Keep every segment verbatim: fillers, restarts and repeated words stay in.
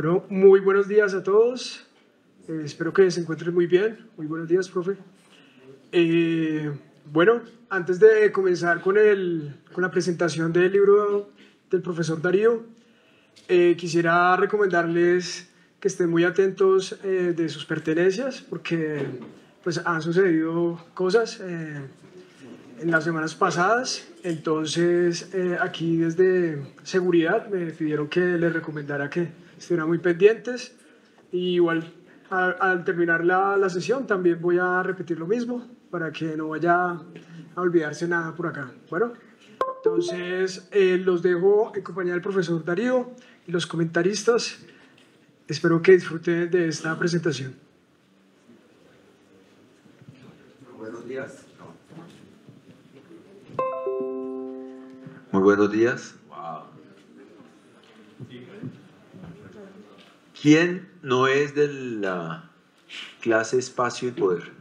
Bueno, muy buenos días a todos. Eh, espero que se encuentren muy bien. Muy buenos días, profe. Eh, bueno, antes de comenzar con, el, con la presentación del libro del profesor Darío, eh, quisiera recomendarles que estén muy atentos eh, de sus pertenencias, porque pues, han sucedido cosas eh, en las semanas pasadas. Entonces, eh, aquí desde seguridad me pidieron que les recomendara que estuvieran muy pendientes. Y igual, a, al terminar la, la sesión, también voy a repetir lo mismo para que no vaya a olvidarse nada por acá. Bueno, entonces eh, los dejo en compañía del profesor Darío y los comentaristas. Espero que disfruten de esta presentación. Buenos días. Muy buenos días. Wow. ¿Quién no es de la clase Espacio y Poder?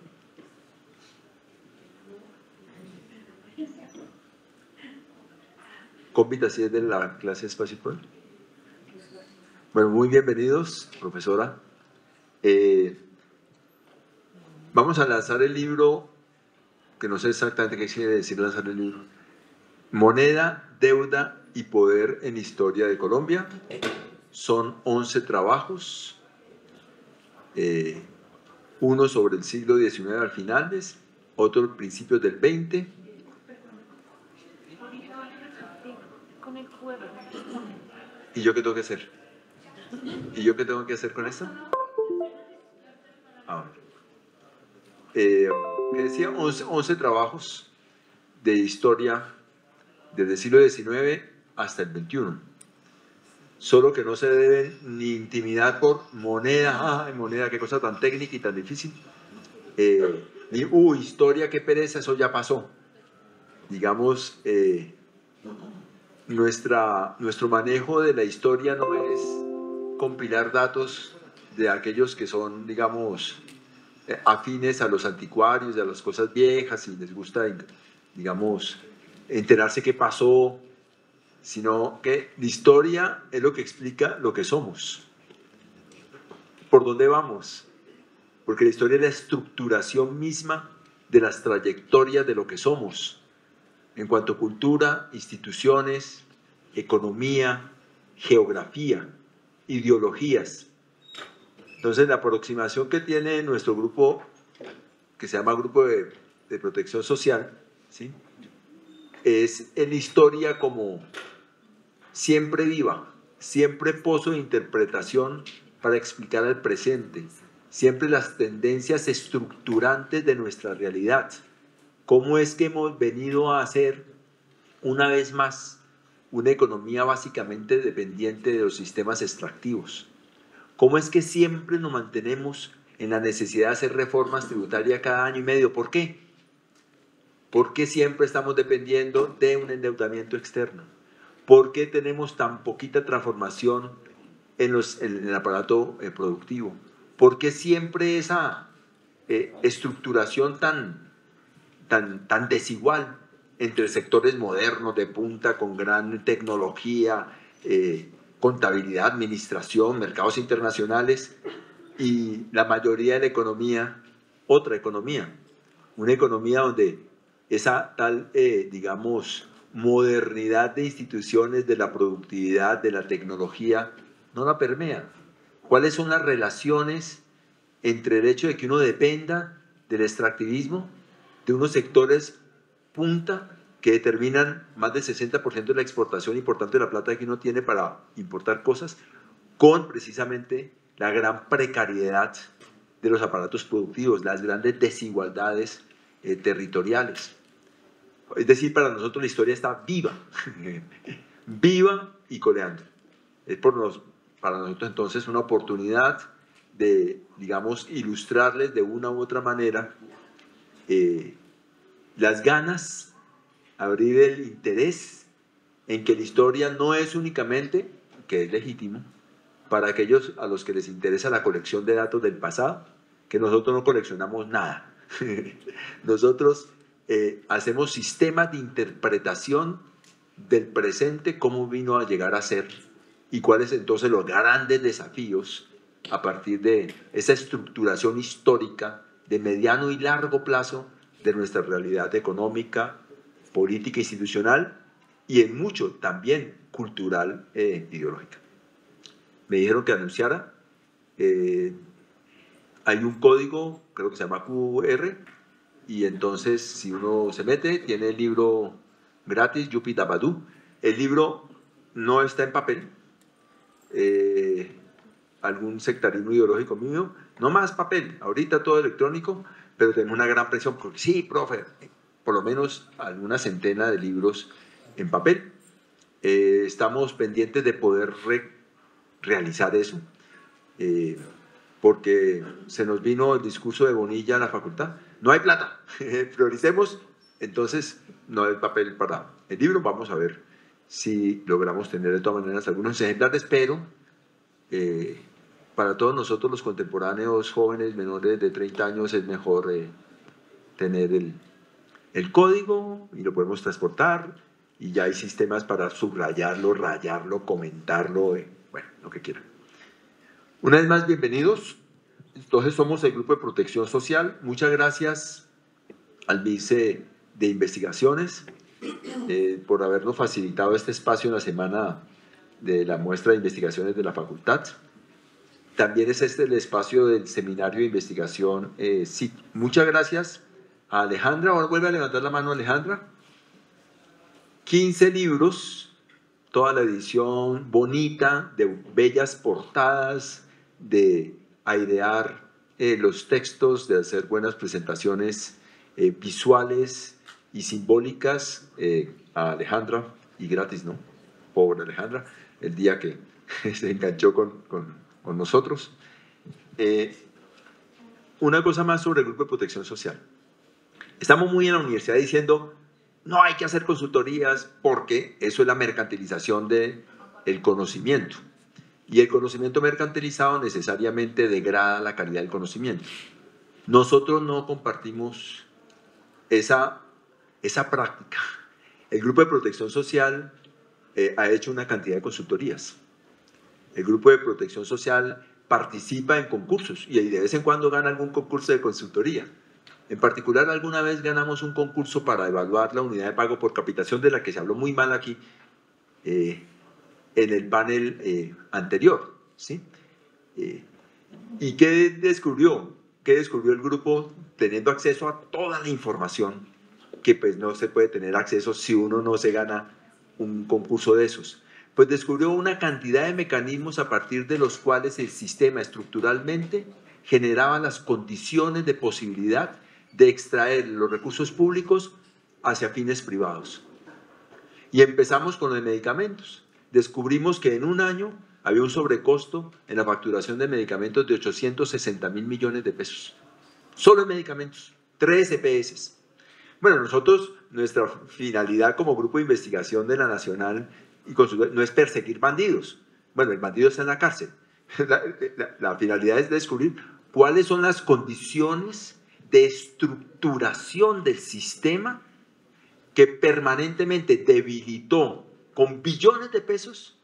¿Cómpita si es de la clase Espacio y Poder? Bueno, muy bienvenidos, profesora. Eh, vamos a lanzar el libro, que no sé exactamente qué quiere decir lanzar el libro. Moneda, Deuda y Poder en Historia de Colombia. Son once trabajos, eh, uno sobre el siglo diecinueve al finales, otro principios del veinte. ¿Y yo qué tengo que hacer? ¿Y yo qué tengo que hacer con esto? A ver. Eh, ¿Qué decía? once, once trabajos de historia desde el siglo diecinueve hasta el veintiuno. Solo que no se deben ni intimidar por moneda, ay, moneda, qué cosa tan técnica y tan difícil. Eh, ni, uy, historia, qué pereza, eso ya pasó. Digamos, eh, nuestra, nuestro manejo de la historia no es compilar datos de aquellos que son, digamos, eh, afines a los anticuarios, a las cosas viejas, y les gusta, digamos, enterarse qué pasó, sino que la historia es lo que explica lo que somos. ¿Por dónde vamos? Porque la historia es la estructuración misma de las trayectorias de lo que somos, en cuanto a cultura, instituciones, economía, geografía, ideologías. Entonces, la aproximación que tiene nuestro grupo, que se llama Grupo de, de Protección Social, ¿sí?, es en historia como siempre viva, siempre pozo de interpretación para explicar el presente, siempre las tendencias estructurantes de nuestra realidad. ¿Cómo es que hemos venido a hacer, una vez más, una economía básicamente dependiente de los sistemas extractivos? ¿Cómo es que siempre nos mantenemos en la necesidad de hacer reformas tributarias cada año y medio? ¿Por qué? ¿Por qué siempre estamos dependiendo de un endeudamiento externo? ¿Por qué tenemos tan poquita transformación en, los, en el aparato eh, productivo? ¿Por qué siempre esa eh, estructuración tan, tan, tan desigual entre sectores modernos de punta con gran tecnología, eh, contabilidad, administración, mercados internacionales, y la mayoría de la economía, otra economía, una economía donde esa tal, eh, digamos, modernidad de instituciones, de la productividad, de la tecnología, no la permea? ¿Cuáles son las relaciones entre el hecho de que uno dependa del extractivismo, de unos sectores punta que determinan más del sesenta por ciento de la exportación y por tanto de la plata que uno tiene para importar cosas, con precisamente la gran precariedad de los aparatos productivos, las grandes desigualdades eh, territoriales? Es decir, para nosotros la historia está viva, viva y coleando. Es por nos, para nosotros entonces una oportunidad de, digamos, ilustrarles de una u otra manera eh, las ganas, abrir el interés en que la historia no es únicamente, que es legítimo, para aquellos a los que les interesa la colección de datos del pasado, que nosotros no coleccionamos nada. Nosotros eh, hacemos sistemas de interpretación del presente, cómo vino a llegar a ser y cuáles entonces los grandes desafíos a partir de esa estructuración histórica de mediano y largo plazo de nuestra realidad económica, política, institucional y en mucho también cultural e ideológica. Me dijeron que anunciara, eh, hay un código, creo que se llama Q R, y entonces si uno se mete, tiene el libro gratis, Yupi Dabadú. El libro no está en papel, eh, algún sectarismo ideológico mío, no más papel, ahorita todo electrónico, pero tengo una gran presión, porque sí, profe, por lo menos alguna centena de libros en papel. Eh, estamos pendientes de poder re realizar eso, eh, porque se nos vino el discurso de Bonilla a la facultad, no hay plata, prioricemos, entonces no hay papel para el libro, vamos a ver si logramos tener de todas maneras algunos ejemplares, pero eh, para todos nosotros los contemporáneos jóvenes menores de treinta años es mejor eh, tener el, el código y lo podemos transportar y ya hay sistemas para subrayarlo, rayarlo, comentarlo, eh, bueno, lo que quieran. Una vez más, bienvenidos. Entonces somos el Grupo de Protección Social. Muchas gracias al vice de Investigaciones eh, por habernos facilitado este espacio en la semana de la muestra de investigaciones de la facultad. También es este el espacio del seminario de investigación eh, C I T. Muchas gracias a Alejandra. Ahora vuelve a levantar la mano Alejandra. quince libros, toda la edición bonita, de bellas portadas, de airear eh, los textos, de hacer buenas presentaciones eh, visuales y simbólicas eh, a Alejandra, y gratis, ¿no? Pobre Alejandra, el día que se enganchó con, con, con nosotros. Eh, una cosa más sobre el Grupo de Protección Social. Estamos muy en la universidad diciendo, no hay que hacer consultorías porque eso es la mercantilización del conocimiento. Y el conocimiento mercantilizado necesariamente degrada la calidad del conocimiento. Nosotros no compartimos esa, esa práctica. El Grupo de Protección Social eh, ha hecho una cantidad de consultorías. El Grupo de Protección Social participa en concursos y de vez en cuando gana algún concurso de consultoría. En particular, alguna vez ganamos un concurso para evaluar la unidad de pago por capitación, de la que se habló muy mal aquí eh, en el panel eh, anterior, ¿sí? Eh, ¿Y qué descubrió? ¿Qué descubrió el grupo teniendo acceso a toda la información que pues no se puede tener acceso si uno no se gana un concurso de esos? Pues descubrió una cantidad de mecanismos a partir de los cuales el sistema estructuralmente generaba las condiciones de posibilidad de extraer los recursos públicos hacia fines privados. Y empezamos con los medicamentos. Descubrimos que en un año había un sobrecosto en la facturación de medicamentos de ochocientos sesenta mil millones de pesos. Solo en medicamentos, tres E P S. Bueno, nosotros, nuestra finalidad como grupo de investigación de la Nacional y no es perseguir bandidos. Bueno, el bandido está en la cárcel. La, la, la finalidad es descubrir cuáles son las condiciones de estructuración del sistema que permanentemente debilitó con billones de pesos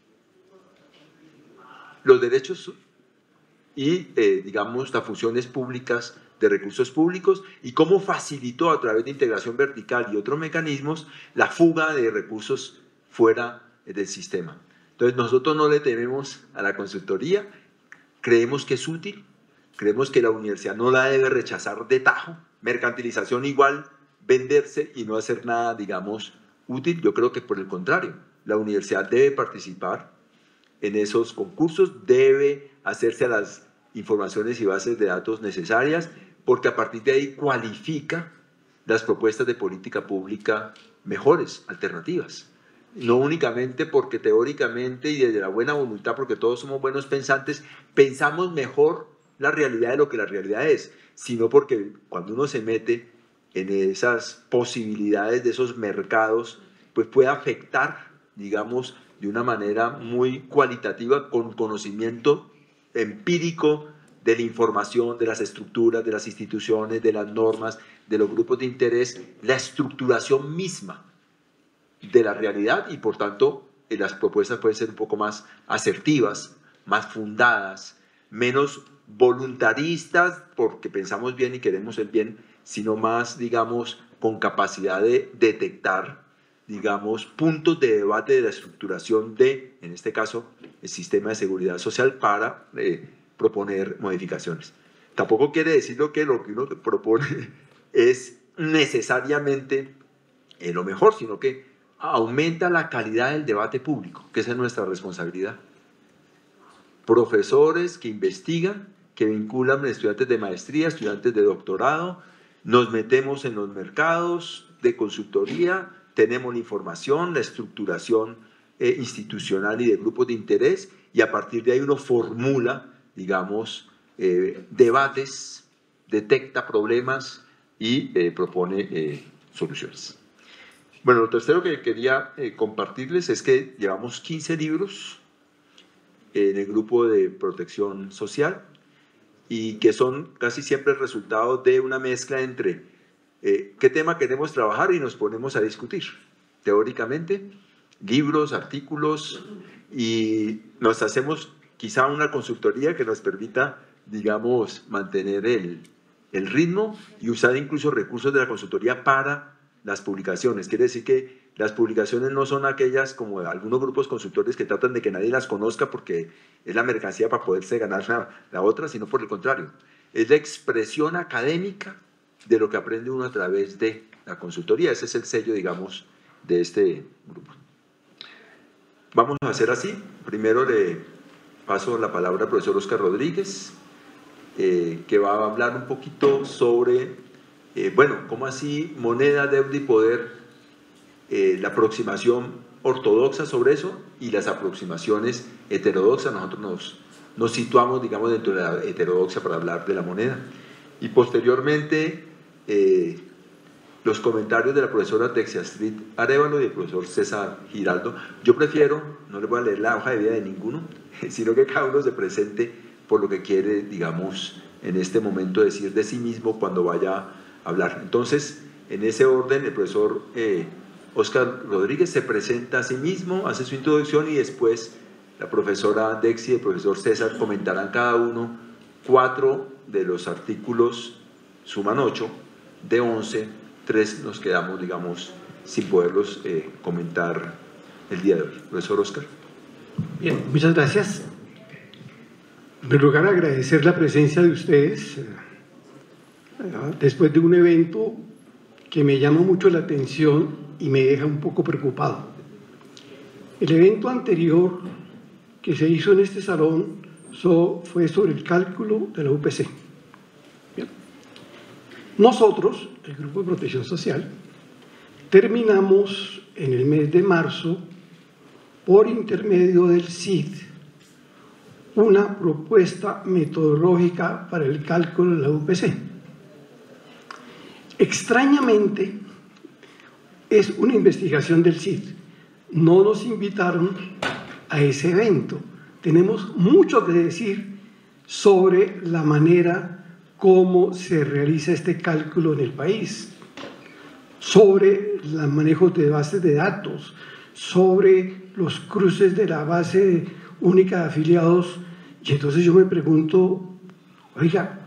los derechos y, eh, digamos, las funciones públicas de recursos públicos y cómo facilitó a través de integración vertical y otros mecanismos la fuga de recursos fuera del sistema. Entonces nosotros no le tememos a la consultoría, creemos que es útil, creemos que la universidad no la debe rechazar de tajo, mercantilización igual, venderse y no hacer nada, digamos, útil. Yo creo que por el contrario, la universidad debe participar en esos concursos, debe hacerse a las informaciones y bases de datos necesarias, porque a partir de ahí cualifica las propuestas de política pública mejores, alternativas. No únicamente porque teóricamente y desde la buena voluntad, porque todos somos buenos pensantes, pensamos mejor la realidad de lo que la realidad es, sino porque cuando uno se mete en esas posibilidades de esos mercados, pues puede afectar, digamos, de una manera muy cualitativa, con conocimiento empírico de la información, de las estructuras, de las instituciones, de las normas, de los grupos de interés, la estructuración misma de la realidad y por tanto eh, las propuestas pueden ser un poco más asertivas, más fundadas, menos voluntaristas porque pensamos bien y queremos el bien, sino más, digamos, con capacidad de detectar, digamos, puntos de debate de la estructuración de, en este caso, el sistema de seguridad social para eh, proponer modificaciones. Tampoco quiere decir que lo que uno propone es necesariamente eh, lo mejor, sino que aumenta la calidad del debate público, que esa es nuestra responsabilidad. Profesores que investigan, que vinculan estudiantes de maestría, estudiantes de doctorado, nos metemos en los mercados de consultoría, tenemos la información, la estructuración eh, institucional y de grupos de interés, y a partir de ahí uno formula, digamos, eh, debates, detecta problemas y eh, propone eh, soluciones. Bueno, lo tercero que quería eh, compartirles es que llevamos quince libros en el grupo de protección social y que son casi siempre el resultado de una mezcla entre eh, qué tema queremos trabajar y nos ponemos a discutir teóricamente, libros, artículos, y nos hacemos quizá una consultoría que nos permita, digamos, mantener el, el ritmo y usar incluso recursos de la consultoría para las publicaciones. Quiere decir que las publicaciones no son aquellas como algunos grupos consultores que tratan de que nadie las conozca porque es la mercancía para poderse ganar la, la otra, sino por el contrario. Es la expresión académica de lo que aprende uno a través de la consultoría. Ese es el sello, digamos, de este grupo. Vamos a hacer así. Primero le paso la palabra al profesor Óscar Rodríguez, eh, que va a hablar un poquito sobre, eh, bueno, cómo así moneda, deuda y poder, eh, la aproximación ortodoxa sobre eso y las aproximaciones heterodoxas. Nosotros nos, nos situamos, digamos, dentro de la heterodoxia para hablar de la moneda. Y posteriormente, eh, los comentarios de la profesora Texia Street Arevalo y del profesor César Giraldo. Yo prefiero, no les voy a leer la hoja de vida de ninguno, sino que cada uno se presente por lo que quiere, digamos, en este momento decir de sí mismo cuando vaya a hablar. Entonces, en ese orden, el profesor eh, Óscar Rodríguez se presenta a sí mismo, hace su introducción y después la profesora Dexi y el profesor César comentarán cada uno cuatro de los artículos, suman ocho, de once, tres nos quedamos, digamos, sin poderlos eh, comentar el día de hoy. Profesor Óscar. Bien, muchas gracias. En primer lugar, agradecer la presencia de ustedes eh, después de un evento que me llama mucho la atención y me deja un poco preocupado. El evento anterior que se hizo en este salón so, fue sobre el cálculo de la U P C. Bien. Nosotros, el Grupo de Protección Social, terminamos en el mes de marzo, por intermedio del C I D, una propuesta metodológica para el cálculo de la U P C. Extrañamente, es una investigación del C I D. No nos invitaron a ese evento. Tenemos mucho que decir sobre la manera cómo se realiza este cálculo en el país, sobre los manejos de bases de datos, sobre los cruces de la base única de afiliados. Y entonces yo me pregunto, oiga,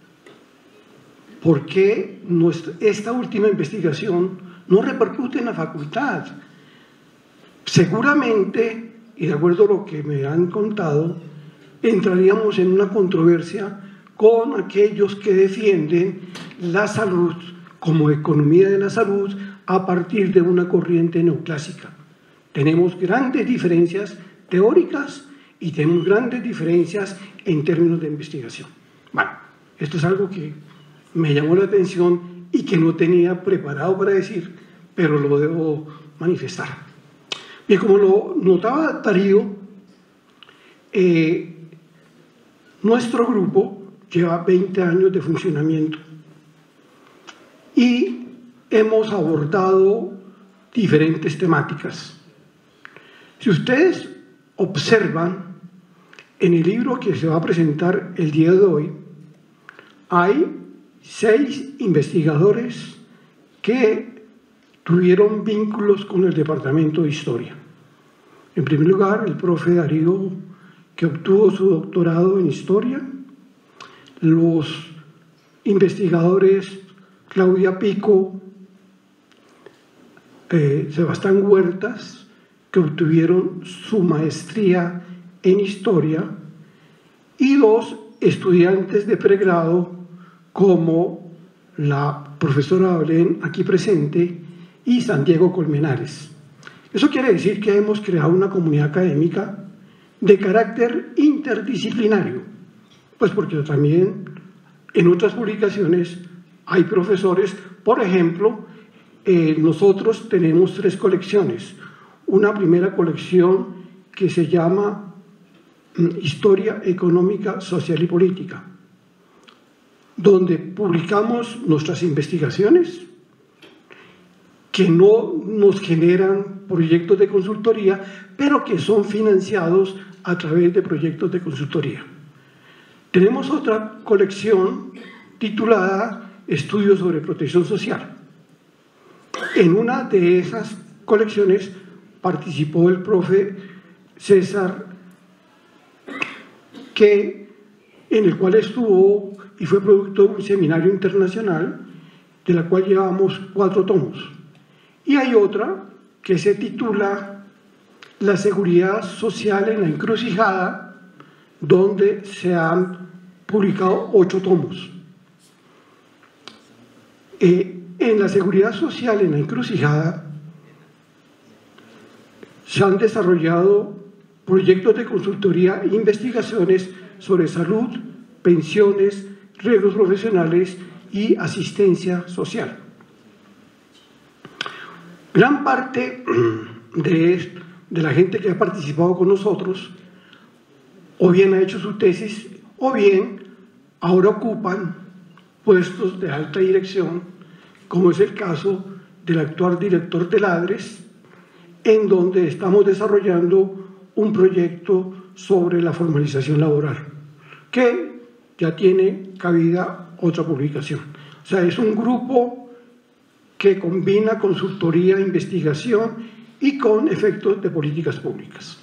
¿por qué nuestra, esta última investigación no repercute en la facultad? Seguramente, y de acuerdo a lo que me han contado, entraríamos en una controversia con aquellos que defienden la salud como economía de la salud a partir de una corriente neoclásica. Tenemos grandes diferencias teóricas y tenemos grandes diferencias en términos de investigación. Bueno, esto es algo que me llamó la atención y que no tenía preparado para decir, pero lo debo manifestar. Bien, como lo notaba Darío, eh, nuestro grupo lleva veinte años de funcionamiento y hemos abordado diferentes temáticas. Si ustedes observan en el libro que se va a presentar el día de hoy, hay seis investigadores que tuvieron vínculos con el Departamento de Historia. En primer lugar, el profe Darío, que obtuvo su doctorado en Historia, los investigadores Claudia Pico, eh, Sebastián Huertas, que obtuvieron su maestría en Historia, y dos estudiantes de pregrado como la profesora Belén, aquí presente, y Santiago Colmenares. Eso quiere decir que hemos creado una comunidad académica de carácter interdisciplinario, pues porque también en otras publicaciones hay profesores. Por ejemplo, eh, nosotros tenemos tres colecciones. Una primera colección que se llama Historia Económica, Social y Política, donde publicamos nuestras investigaciones que no nos generan proyectos de consultoría, pero que son financiados a través de proyectos de consultoría. Tenemos otra colección titulada Estudios sobre Protección Social. En una de esas colecciones participó el profe César, que, en el cual estuvo y fue producto de un seminario internacional, de la cual llevamos cuatro tomos. Y hay otra que se titula La seguridad social en la encrucijada, donde se han publicado ocho tomos. Eh, en la seguridad social en la encrucijada se han desarrollado proyectos de consultoría e investigaciones sobre salud, pensiones, riesgos profesionales y asistencia social. Gran parte de, de la gente que ha participado con nosotros o bien ha hecho su tesis o bien ahora ocupan puestos de alta dirección, como es el caso del actual director del ADRES, en donde estamos desarrollando un proyecto sobre la formalización laboral, que ya tiene cabida otra publicación. O sea, es un grupo que combina consultoría, investigación y con efectos de políticas públicas.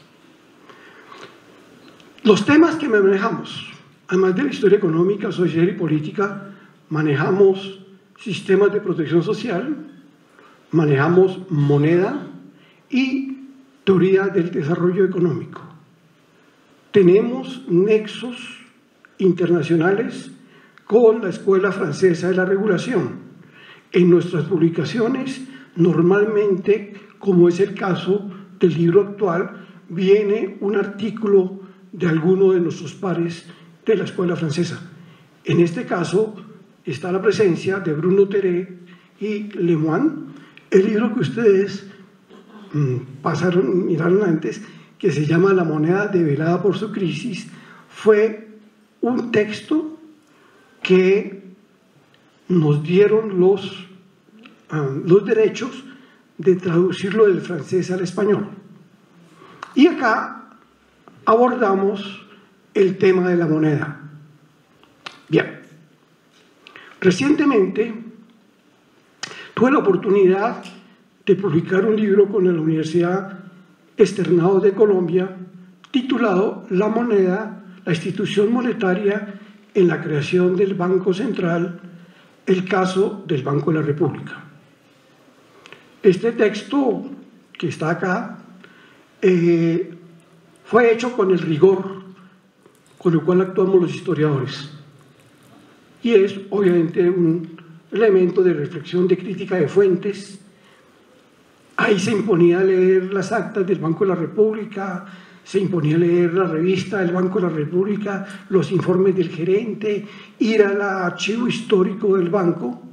Los temas que manejamos, además de la historia económica, social y política, manejamos sistemas de protección social, manejamos moneda y teoría del desarrollo económico. Tenemos nexos internacionales con la Escuela Francesa de la Regulación. En nuestras publicaciones, normalmente, como es el caso del libro actual, viene un artículo de alguno de nuestros pares de la Escuela Francesa. En este caso está la presencia de Bruno Teré y Lemoine. El libro que ustedes mmm, pasaron, miraron antes, que se llama La moneda develada por su crisis, fue un texto que nos dieron los, um, los derechos de traducirlo del francés al español. Y acá abordamos el tema de la moneda. Bien, recientemente tuve la oportunidad de publicar un libro con la Universidad Externado de Colombia titulado La moneda, la institución monetaria en la creación del Banco Central, el caso del Banco de la República. Este texto que está acá eh, fue hecho con el rigor con el cual actuamos los historiadores y es obviamente un elemento de reflexión, de crítica de fuentes. Ahí se imponía leer las actas del Banco de la República, se imponía leer la revista del Banco de la República, los informes del gerente, ir al archivo histórico del banco.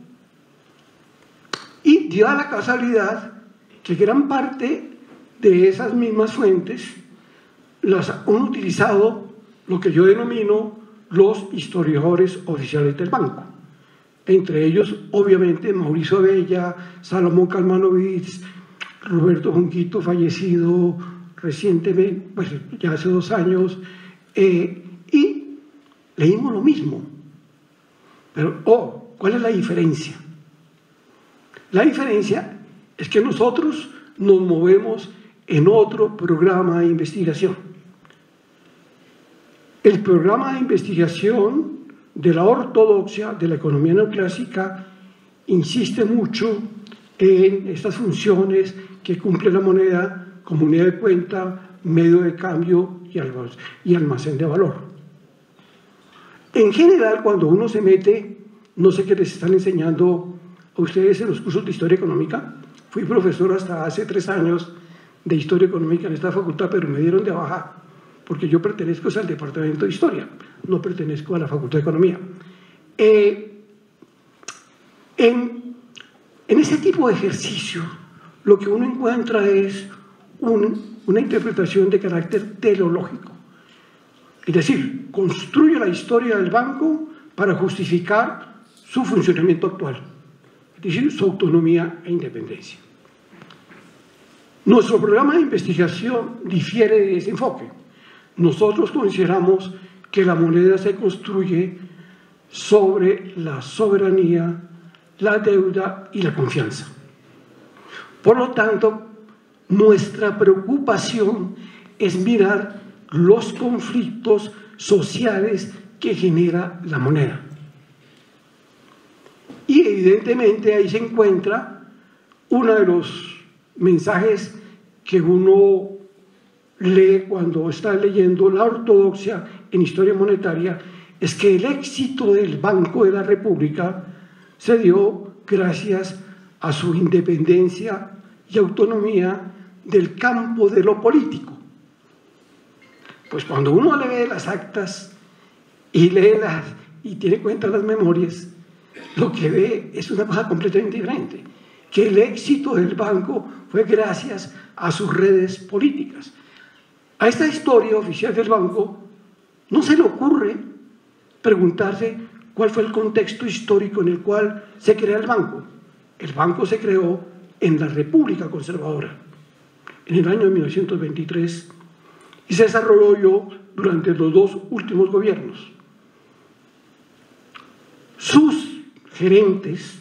Y dio a la casualidad que gran parte de esas mismas fuentes las han utilizado lo que yo denomino los historiadores oficiales del banco. Entre ellos, obviamente, Mauricio Abella, Salomón Kalmanovitz, Roberto Junquito, fallecido recientemente, pues ya hace dos años, eh, y leímos lo mismo. Pero, oh, ¿cuál es la diferencia? La diferencia es que nosotros nos movemos en otro programa de investigación. El programa de investigación de la ortodoxia de la economía neoclásica insiste mucho en estas funciones que cumple la moneda como unidad de cuenta, medio de cambio y almacén de valor. En general, cuando uno se mete, no sé qué les están enseñando a ustedes en los cursos de Historia Económica, fui profesor hasta hace tres años de Historia Económica en esta facultad, pero me dieron de baja porque yo pertenezco al Departamento de Historia, no pertenezco a la Facultad de Economía. Eh, en, en ese tipo de ejercicio, lo que uno encuentra es un, una interpretación de carácter teleológico. Es decir, construye la historia del banco para justificar su funcionamiento actual, es decir, su autonomía e independencia. Nuestro programa de investigación difiere de ese enfoque. Nosotros consideramos que la moneda se construye sobre la soberanía, la deuda y la confianza. Por lo tanto, nuestra preocupación es mirar los conflictos sociales que genera la moneda. Y evidentemente ahí se encuentra uno de los mensajes que uno lee cuando está leyendo la ortodoxia en historia monetaria, es que el éxito del Banco de la República se dio gracias a su independencia y autonomía del campo de lo político. Pues cuando uno lee las actas y lee las, y tiene en cuenta las memorias, lo que ve es una cosa completamente diferente, que el éxito del banco fue gracias a sus redes políticas. A esta historia oficial del banco no se le ocurre preguntarse cuál fue el contexto histórico en el cual se crea el banco. El banco se creó en la República Conservadora, en el año mil novecientos veintitrés, y se desarrolló durante los dos últimos gobiernos. Sus gerentes,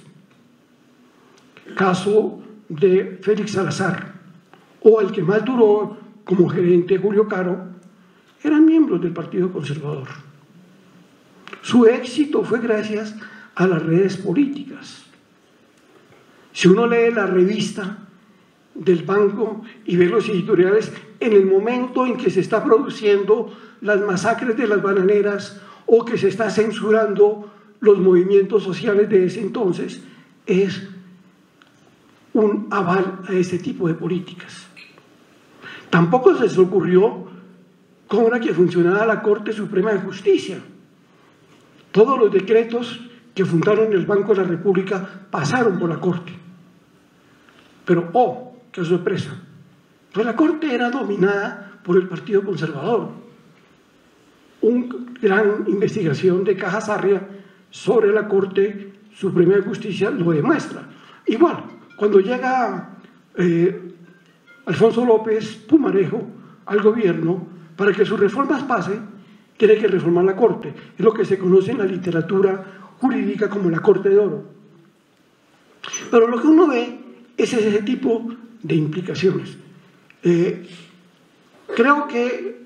caso de Félix Salazar, o el que más duró como gerente, Julio Caro, eran miembros del Partido Conservador. Su éxito fue gracias a las redes políticas. Si uno lee la revista del banco y ve los editoriales, en el momento en que se está produciendo las masacres de las bananeras o que se está censurando los movimientos sociales de ese entonces, es un aval a ese tipo de políticas. Tampoco se les ocurrió cómo era que funcionaba la Corte Suprema de Justicia. Todos los decretos que fundaron el Banco de la República pasaron por la Corte. Pero, oh, qué sorpresa, pues la Corte era dominada por el Partido Conservador. Una gran investigación de Cajasarria sobre la Corte Suprema de Justicia lo demuestra. Igual, cuando llega eh, Alfonso López Pumarejo al gobierno, para que sus reformas pasen, tiene que reformar la Corte. Es lo que se conoce en la literatura jurídica como la Corte de Oro. Pero lo que uno ve es ese tipo de implicaciones. Eh, creo que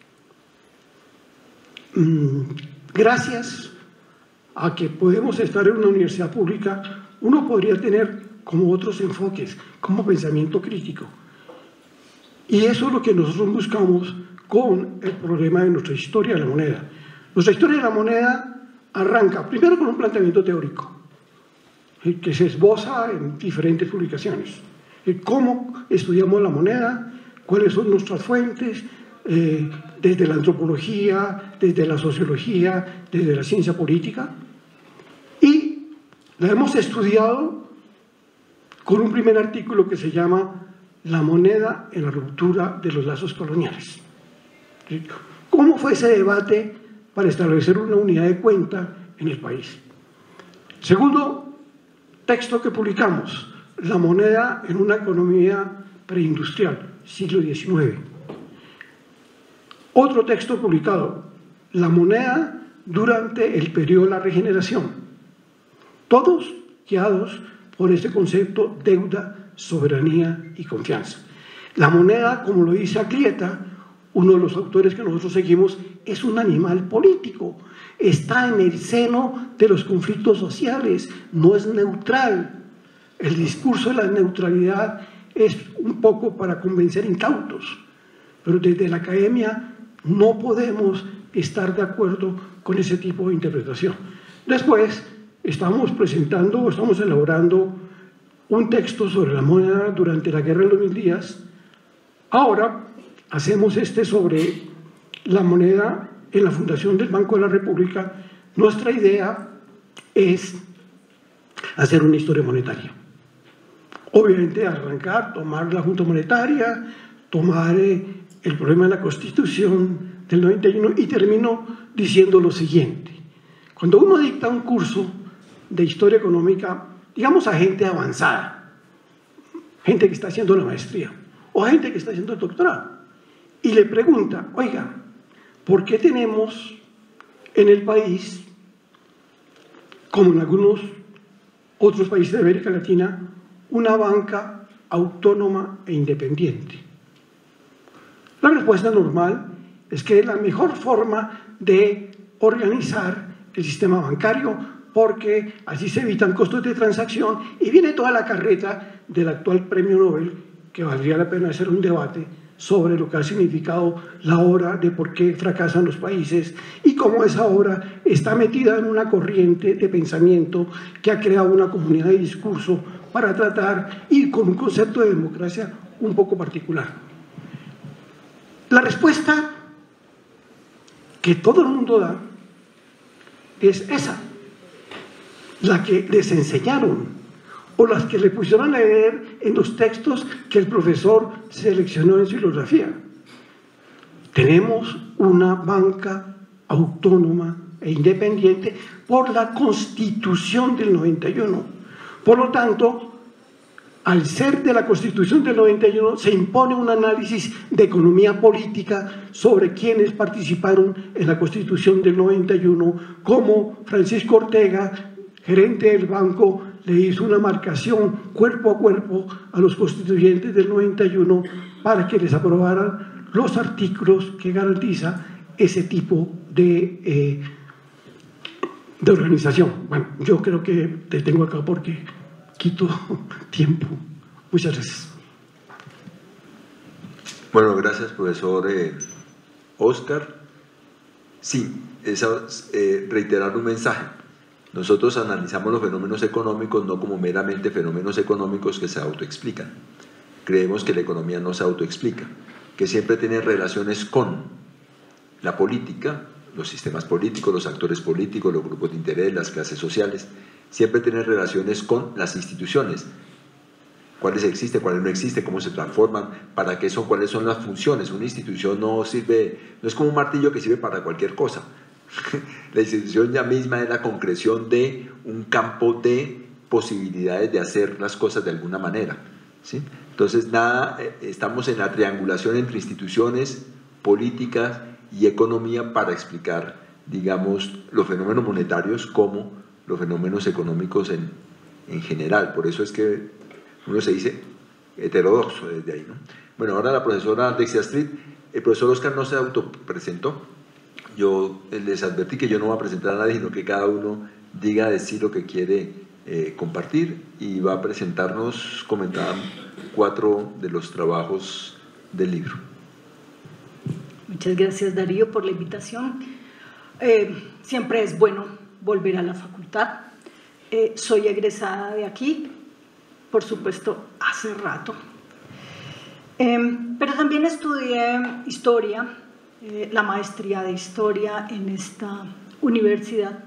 mmm, gracias a que podemos estar en una universidad pública, uno podría tener como otros enfoques, como pensamiento crítico. Y eso es lo que nosotros buscamos con el problema de nuestra historia de la moneda. Nuestra historia de la moneda arranca primero con un planteamiento teórico, que se esboza en diferentes publicaciones. Cómo estudiamos la moneda, cuáles son nuestras fuentes, eh, desde la antropología, desde la sociología, desde la ciencia política. Y la hemos estudiado con un primer artículo que se llama La moneda en la ruptura de los lazos coloniales. ¿Cómo fue ese debate para establecer una unidad de cuenta en el país? Segundo texto que publicamos, La moneda en una economía preindustrial, siglo diecinueve. Otro texto publicado, La moneda durante el periodo de la regeneración. Todos guiados por este concepto deuda, soberanía y confianza. La moneda, como lo dice Aclieta, uno de los autores que nosotros seguimos, es un animal político, está en el seno de los conflictos sociales, no es neutral. El discurso de la neutralidad es un poco para convencer incautos, pero desde la academia no podemos estar de acuerdo con ese tipo de interpretación. Después, estamos presentando, estamos elaborando un texto sobre la moneda durante la Guerra de los Mil Días. Ahora hacemos este sobre la moneda en la fundación del Banco de la República. Nuestra idea es hacer una historia monetaria. Obviamente arrancar, tomar la Junta Monetaria, tomar eh, el problema de la Constitución del noventa y uno y termino diciendo lo siguiente. Cuando uno dicta un curso de historia económica, digamos a gente avanzada, gente que está haciendo la maestría o gente que está haciendo el doctorado, y le pregunta, oiga, ¿por qué tenemos en el país, como en algunos otros países de América Latina, una banca autónoma e independiente? La respuesta normal es que es la mejor forma de organizar el sistema bancario, porque así se evitan costos de transacción y viene toda la carreta del actual premio Nobel, que valdría la pena hacer un debate sobre lo que ha significado la obra de por qué fracasan los países y cómo esa obra está metida en una corriente de pensamiento que ha creado una comunidad de discurso para tratar y con un concepto de democracia un poco particular. La respuesta que todo el mundo da es esa, la que les enseñaron o las que le pusieron a leer en los textos que el profesor seleccionó en filosofía. Tenemos una banca autónoma e independiente por la Constitución del noventa y uno. Por lo tanto, al ser de la Constitución del noventa y uno, se impone un análisis de economía política sobre quienes participaron en la Constitución del noventa y uno, como Francisco Ortega, gerente del banco, le hizo una marcación cuerpo a cuerpo a los constituyentes del noventa y uno para que les aprobaran los artículos que garantiza ese tipo de, eh, de organización. Bueno, yo creo que te tengo acá porque quito tiempo. Muchas gracias. Bueno, gracias, profesor eh, Oscar. Sí, esa, eh, reiterar un mensaje. Nosotros analizamos los fenómenos económicos no como meramente fenómenos económicos que se autoexplican. Creemos que la economía no se autoexplica, que siempre tiene relaciones con la política, los sistemas políticos, los actores políticos, los grupos de interés, las clases sociales, siempre tienen relaciones con las instituciones. Cuáles existen, cuáles no existen, cómo se transforman, para qué son, cuáles son las funciones. Una institución no sirve, no es como un martillo que sirve para cualquier cosa. La institución ya misma es la concreción de un campo de posibilidades de hacer las cosas de alguna manera, ¿sí? Entonces, nada, estamos en la triangulación entre instituciones, políticas y economía para explicar, digamos, los fenómenos monetarios como los fenómenos económicos en, en general. Por eso es que uno se dice heterodoxo desde ahí, ¿no? Bueno, ahora la profesora Alexia Street. El profesor Oscar no se autopresentó. Yo les advertí que yo no voy a presentar a nadie, sino que cada uno diga de sí lo que quiere eh, compartir, y va a presentarnos, comentaban, cuatro de los trabajos del libro. Muchas gracias, Darío, por la invitación. Eh, siempre es bueno volver a la facultad. Eh, soy egresada de aquí, por supuesto, hace rato. Eh, pero también estudié historia, eh, la maestría de historia en esta universidad.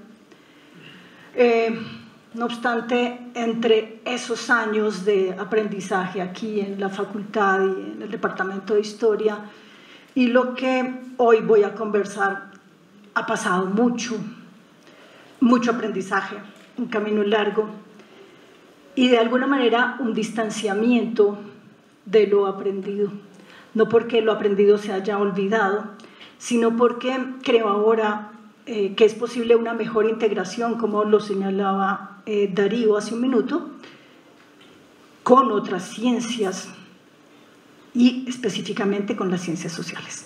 Eh, no obstante, entre esos años de aprendizaje aquí en la facultad y en el departamento de historia y lo que hoy voy a conversar, ha pasado mucho, mucho aprendizaje, un camino largo y de alguna manera un distanciamiento de lo aprendido. No porque lo aprendido se haya olvidado, sino porque creo ahora eh, que es posible una mejor integración, como lo señalaba eh, Darío hace un minuto, con otras ciencias y específicamente con las ciencias sociales.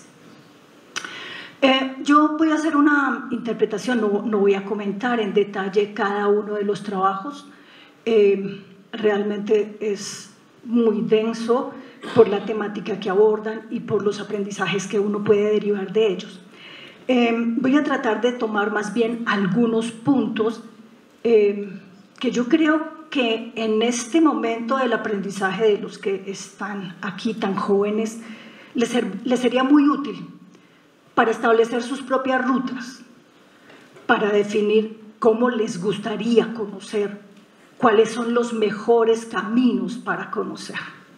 Eh, yo voy a hacer una interpretación, no, no voy a comentar en detalle cada uno de los trabajos. Eh, realmente es muy denso por la temática que abordan y por los aprendizajes que uno puede derivar de ellos. Eh, voy a tratar de tomar más bien algunos puntos eh, que yo creo que en este momento del aprendizaje de los que están aquí tan jóvenes les, ser, les sería muy útil para establecer sus propias rutas, para definir cómo les gustaría conocer, cuáles son los mejores caminos para conocer.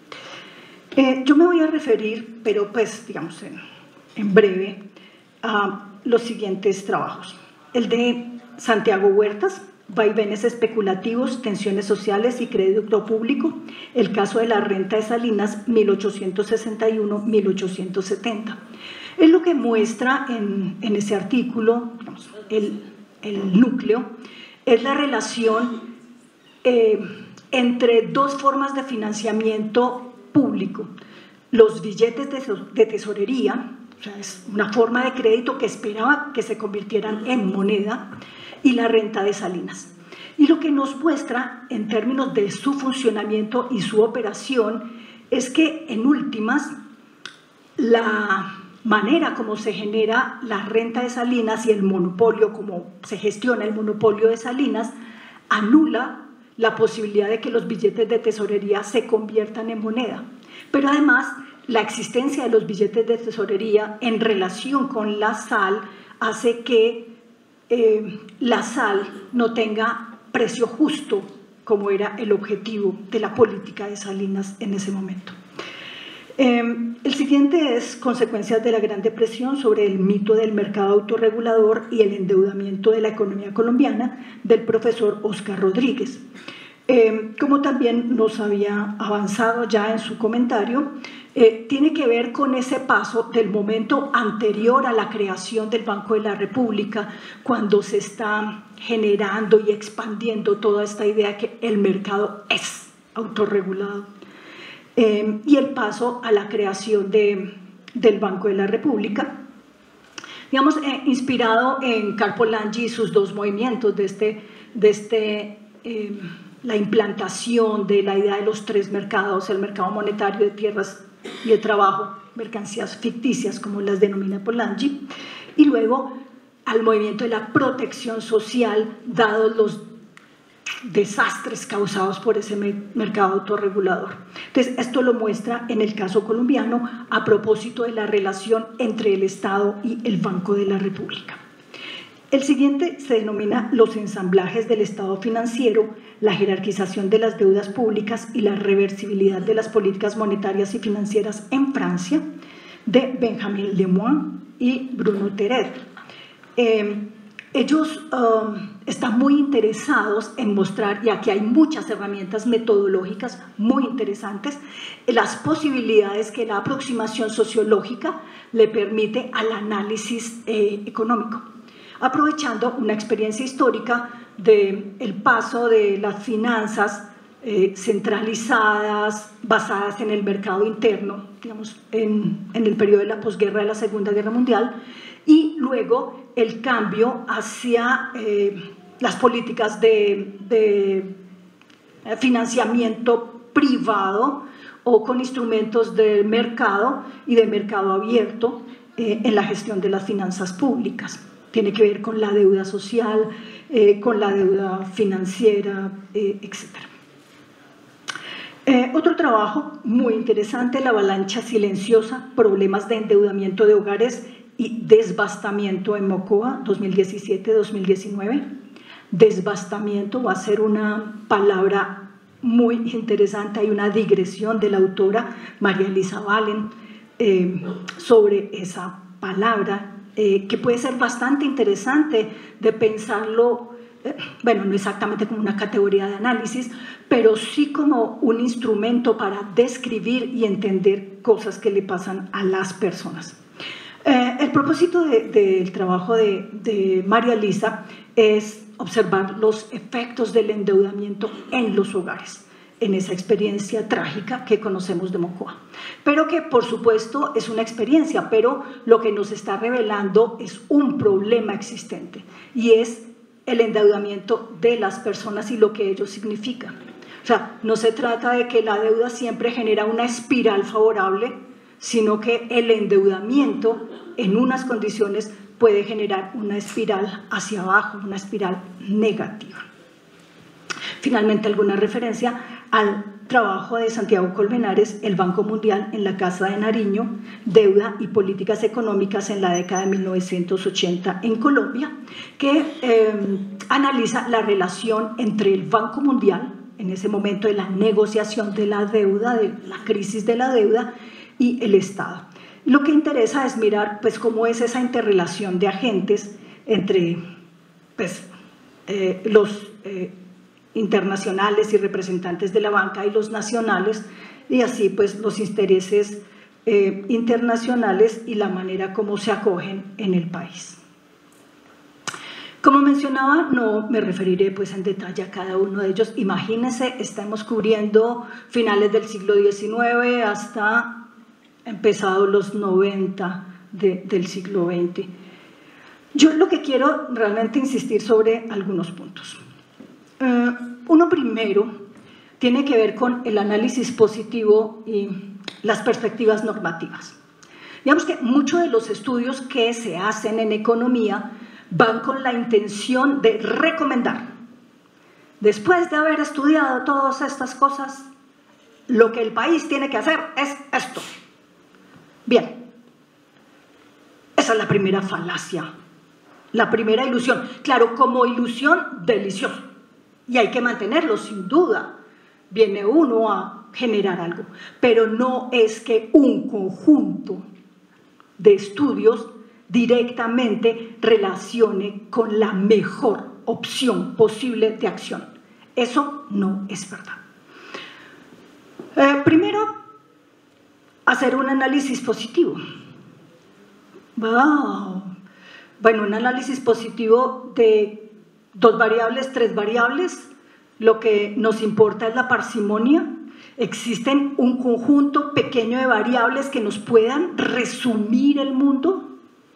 Eh, yo me voy a referir, pero pues digamos en, en breve, a los siguientes trabajos. El de Santiago Huertas, Vaivenes especulativos, tensiones sociales y crédito público, el caso de la renta de Salinas mil ochocientos sesenta y uno a mil ochocientos setenta. Es lo que muestra en, en ese artículo, digamos, el, el núcleo, es la relación eh, entre dos formas de financiamiento público, los billetes de, de tesorería, o sea, es una forma de crédito que esperaba que se convirtieran en moneda, y la renta de Salinas. Y lo que nos muestra en términos de su funcionamiento y su operación es que en últimas la manera como se genera la renta de Salinas y el monopolio, como se gestiona el monopolio de Salinas, anula la posibilidad de que los billetes de tesorería se conviertan en moneda. Pero además la existencia de los billetes de tesorería en relación con la sal hace que Eh, la sal no tenga precio justo, como era el objetivo de la política de Salinas en ese momento. Eh, el siguiente es consecuencias de la Gran Depresión sobre el mito del mercado autorregulador y el endeudamiento de la economía colombiana, del profesor Oscar Rodríguez. Eh, como también nos había avanzado ya en su comentario, eh, tiene que ver con ese paso del momento anterior a la creación del Banco de la República, cuando se está generando y expandiendo toda esta idea que el mercado es autorregulado, eh, y el paso a la creación de, del Banco de la República, digamos, eh, inspirado en Karpolanyi y sus dos movimientos de este, de este eh, la implantación de la idea de los tres mercados, el mercado monetario de tierras y de trabajo, mercancías ficticias como las denomina Polanyi, y luego al movimiento de la protección social, dados los desastres causados por ese mercado autorregulador. Entonces, esto lo muestra en el caso colombiano a propósito de la relación entre el Estado y el Banco de la República. El siguiente se denomina los ensamblajes del Estado financiero, la jerarquización de las deudas públicas y la reversibilidad de las políticas monetarias y financieras en Francia, de Benjamin Lemoine y Bruno Terret. Eh, ellos uh, están muy interesados en mostrar, y aquí hay muchas herramientas metodológicas muy interesantes, las posibilidades que la aproximación sociológica le permite al análisis eh, económico, aprovechando una experiencia histórica del paso de las finanzas eh, centralizadas, basadas en el mercado interno, digamos, en, en el periodo de la posguerra de la Segunda Guerra Mundial, y luego el cambio hacia eh, las políticas de, de financiamiento privado o con instrumentos de mercado y de mercado abierto eh, en la gestión de las finanzas públicas. Tiene que ver con la deuda social, eh, con la deuda financiera, eh, etcétera. Eh, otro trabajo muy interesante, la avalancha silenciosa, problemas de endeudamiento de hogares y desbastamiento en Mocoa, dos mil diecisiete a dos mil diecinueve. Desbastamiento va a ser una palabra muy interesante, hay una digresión de la autora María Elisa Valen eh, sobre esa palabra, Eh, que puede ser bastante interesante de pensarlo, eh, bueno, no exactamente como una categoría de análisis, pero sí como un instrumento para describir y entender cosas que le pasan a las personas. Eh, el propósito de, del trabajo de, de María Elisa es observar los efectos del endeudamiento en los hogares. en esa experiencia trágica que conocemos de Mocoa. Pero que, por supuesto, es una experiencia, pero lo que nos está revelando es un problema existente, y es el endeudamiento de las personas y lo que ello significa. O sea, no se trata de que la deuda siempre genera una espiral favorable, sino que el endeudamiento en unas condiciones puede generar una espiral hacia abajo, una espiral negativa. Finalmente, alguna referencia al trabajo de Santiago Colmenares, el Banco Mundial en la Casa de Nariño, Deuda y Políticas Económicas en la década de mil novecientos ochenta en Colombia, que eh, analiza la relación entre el Banco Mundial, en ese momento de la negociación de la deuda, de la crisis de la deuda, y el Estado. Lo que interesa es mirar pues, cómo es esa interrelación de agentes entre pues, eh, los eh, internacionales y representantes de la banca y los nacionales, y así pues los intereses eh, internacionales y la manera como se acogen en el país. Como mencionaba, no me referiré pues en detalle a cada uno de ellos. Imagínense, estamos cubriendo finales del siglo diecinueve hasta empezados los noventa de, del siglo veinte. Yo lo que quiero realmente insistir sobre algunos puntos. Uh, uno primero tiene que ver con el análisis positivo y las perspectivas normativas. Digamos que muchos de los estudios que se hacen en economía van con la intención de recomendar. Después de haber estudiado todas estas cosas, lo que el país tiene que hacer es esto. Bien, esa es la primera falacia, la primera ilusión. Claro, como ilusión, delicioso. Y hay que mantenerlo, sin duda. Viene uno a generar algo. Pero no es que un conjunto de estudios directamente relacione con la mejor opción posible de acción. Eso no es verdad. Eh, primero, hacer un análisis positivo. Wow. Bueno, un análisis positivo de dos variables, tres variables. Lo que nos importa es la parsimonia. ¿Existen un conjunto pequeño de variables que nos puedan resumir el mundo?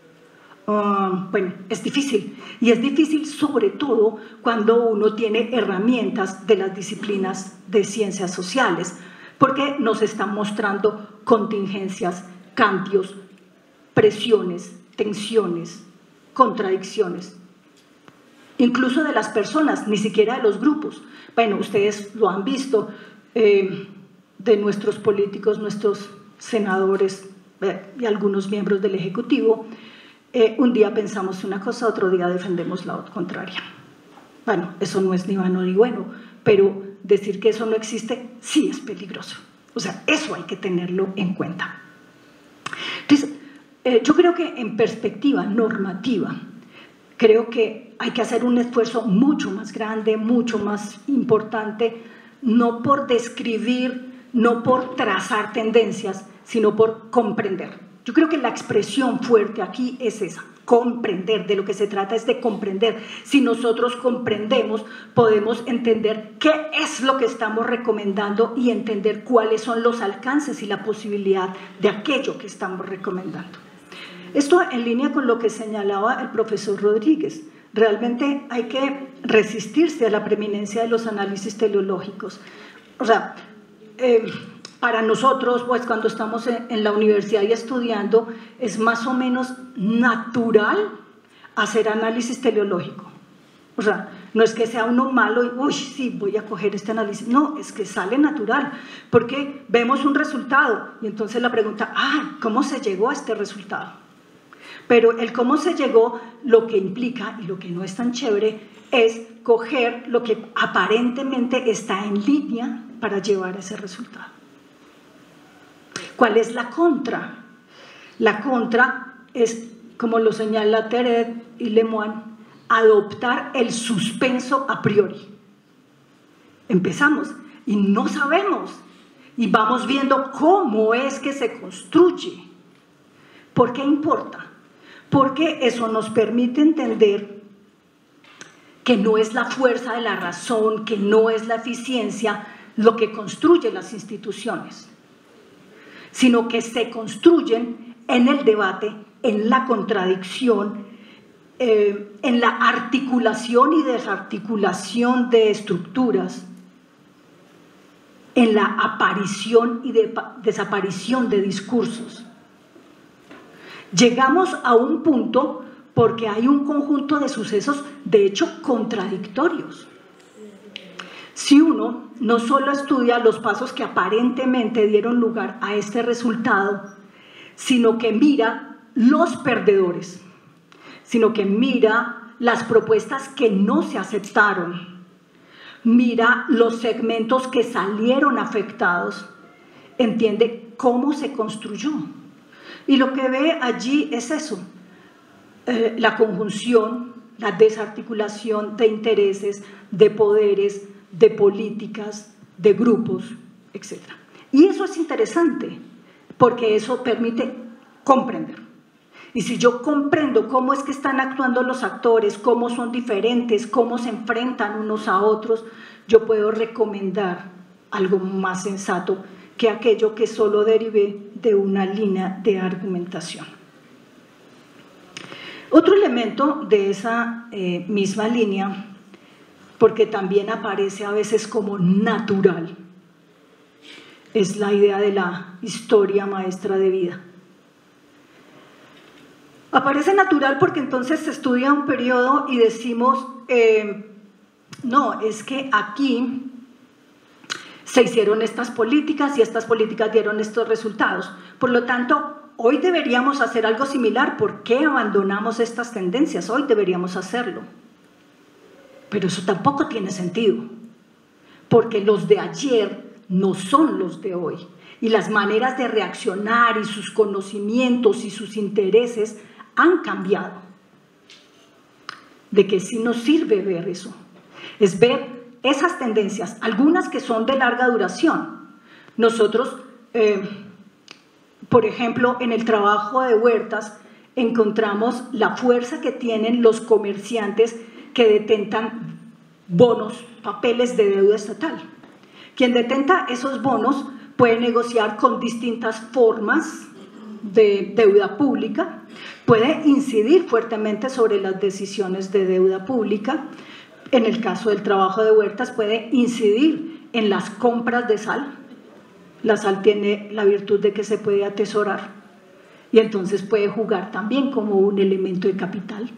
Uh, bueno, es difícil. Y es difícil sobre todo cuando uno tiene herramientas de las disciplinas de ciencias sociales, porque nos están mostrando contingencias, cambios, presiones, tensiones, contradicciones, incluso de las personas, ni siquiera de los grupos. Bueno, ustedes lo han visto, eh, de nuestros políticos, nuestros senadores eh, y algunos miembros del Ejecutivo, eh, un día pensamos una cosa, otro día defendemos la contraria. Bueno, eso no es ni vano ni bueno, pero decir que eso no existe sí es peligroso. O sea, eso hay que tenerlo en cuenta. Entonces, eh, yo creo que en perspectiva normativa, creo que hay que hacer un esfuerzo mucho más grande, mucho más importante, no por describir, no por trazar tendencias, sino por comprender. Yo creo que la expresión fuerte aquí es esa, comprender. De lo que se trata es de comprender. Si nosotros comprendemos, podemos entender qué es lo que estamos recomendando y entender cuáles son los alcances y la posibilidad de aquello que estamos recomendando. Esto en línea con lo que señalaba el profesor Rodríguez. Realmente hay que resistirse a la preeminencia de los análisis teleológicos. O sea, eh, para nosotros, pues cuando estamos en, en la universidad y estudiando, es más o menos natural hacer análisis teleológico. O sea, no es que sea uno malo y, uy, sí, voy a coger este análisis. No, es que sale natural, porque vemos un resultado y entonces la pregunta, ah, ¿cómo se llegó a este resultado? Pero el cómo se llegó, lo que implica, y lo que no es tan chévere, es coger lo que aparentemente está en línea para llevar a ese resultado. ¿Cuál es la contra? La contra es, como lo señala Tered y Lemoine, adoptar el suspenso a priori. Empezamos y no sabemos, y vamos viendo cómo es que se construye. ¿Por qué importa? Porque eso nos permite entender que no es la fuerza de la razón, que no es la eficiencia lo que construye las instituciones, sino que se construyen en el debate, en la contradicción, eh, en la articulación y desarticulación de estructuras, en la aparición y de, desaparición de discursos. Llegamos a un punto porque hay un conjunto de sucesos, de hecho, contradictorios. Si uno no solo estudia los pasos que aparentemente dieron lugar a este resultado, sino que mira los perdedores, sino que mira las propuestas que no se aceptaron, mira los segmentos que salieron afectados, entiende cómo se construyó. Y lo que ve allí es eso, eh, la conjunción, la desarticulación de intereses, de poderes, de políticas, de grupos, etcétera. Y eso es interesante, porque eso permite comprender. Y si yo comprendo cómo es que están actuando los actores, cómo son diferentes, cómo se enfrentan unos a otros, yo puedo recomendar algo más sensato que aquello que solo derivé de una línea de argumentación. Otro elemento de esa eh, misma línea, porque también aparece a veces como natural, es la idea de la historia maestra de vida. Aparece natural porque entonces se estudia un periodo y decimos, eh, no, es que aquí se hicieron estas políticas y estas políticas dieron estos resultados. Por lo tanto, hoy deberíamos hacer algo similar. ¿Por qué abandonamos estas tendencias? Hoy deberíamos hacerlo. Pero eso tampoco tiene sentido, porque los de ayer no son los de hoy. Y las maneras de reaccionar y sus conocimientos y sus intereses han cambiado. ¿De qué sí nos sirve ver eso? Es ver esas tendencias, algunas que son de larga duración. Nosotros, eh, por ejemplo, en el trabajo de Huertas, encontramos la fuerza que tienen los comerciantes que detentan bonos, papeles de deuda estatal. Quien detenta esos bonos puede negociar con distintas formas de deuda pública, puede incidir fuertemente sobre las decisiones de deuda pública. En el caso del trabajo de Huertas puede incidir en las compras de sal. La sal tiene la virtud de que se puede atesorar y entonces puede jugar también como un elemento de capital.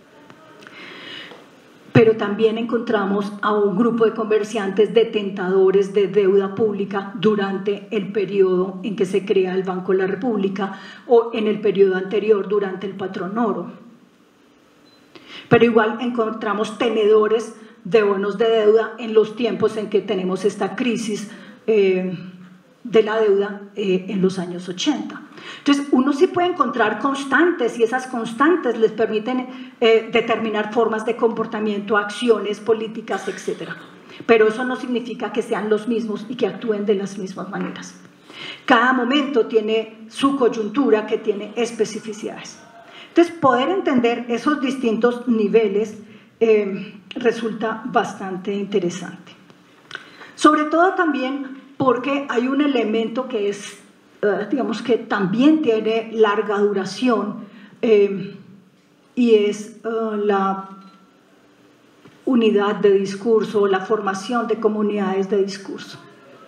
Pero también encontramos a un grupo de comerciantes detentadores de deuda pública durante el periodo en que se crea el Banco de la República o en el periodo anterior durante el Patrón Oro. Pero igual encontramos tenedores de bonos de deuda en los tiempos en que tenemos esta crisis eh, de la deuda eh, en los años ochenta. Entonces, uno sí puede encontrar constantes y esas constantes les permiten eh, determinar formas de comportamiento, acciones, políticas, etcétera. Pero eso no significa que sean los mismos y que actúen de las mismas maneras. Cada momento tiene su coyuntura que tiene especificidades. Entonces, poder entender esos distintos niveles eh, resulta bastante interesante. Sobre todo también porque hay un elemento que es, eh, digamos que también tiene larga duración eh, y es eh, la unidad de discurso, la formación de comunidades de discurso.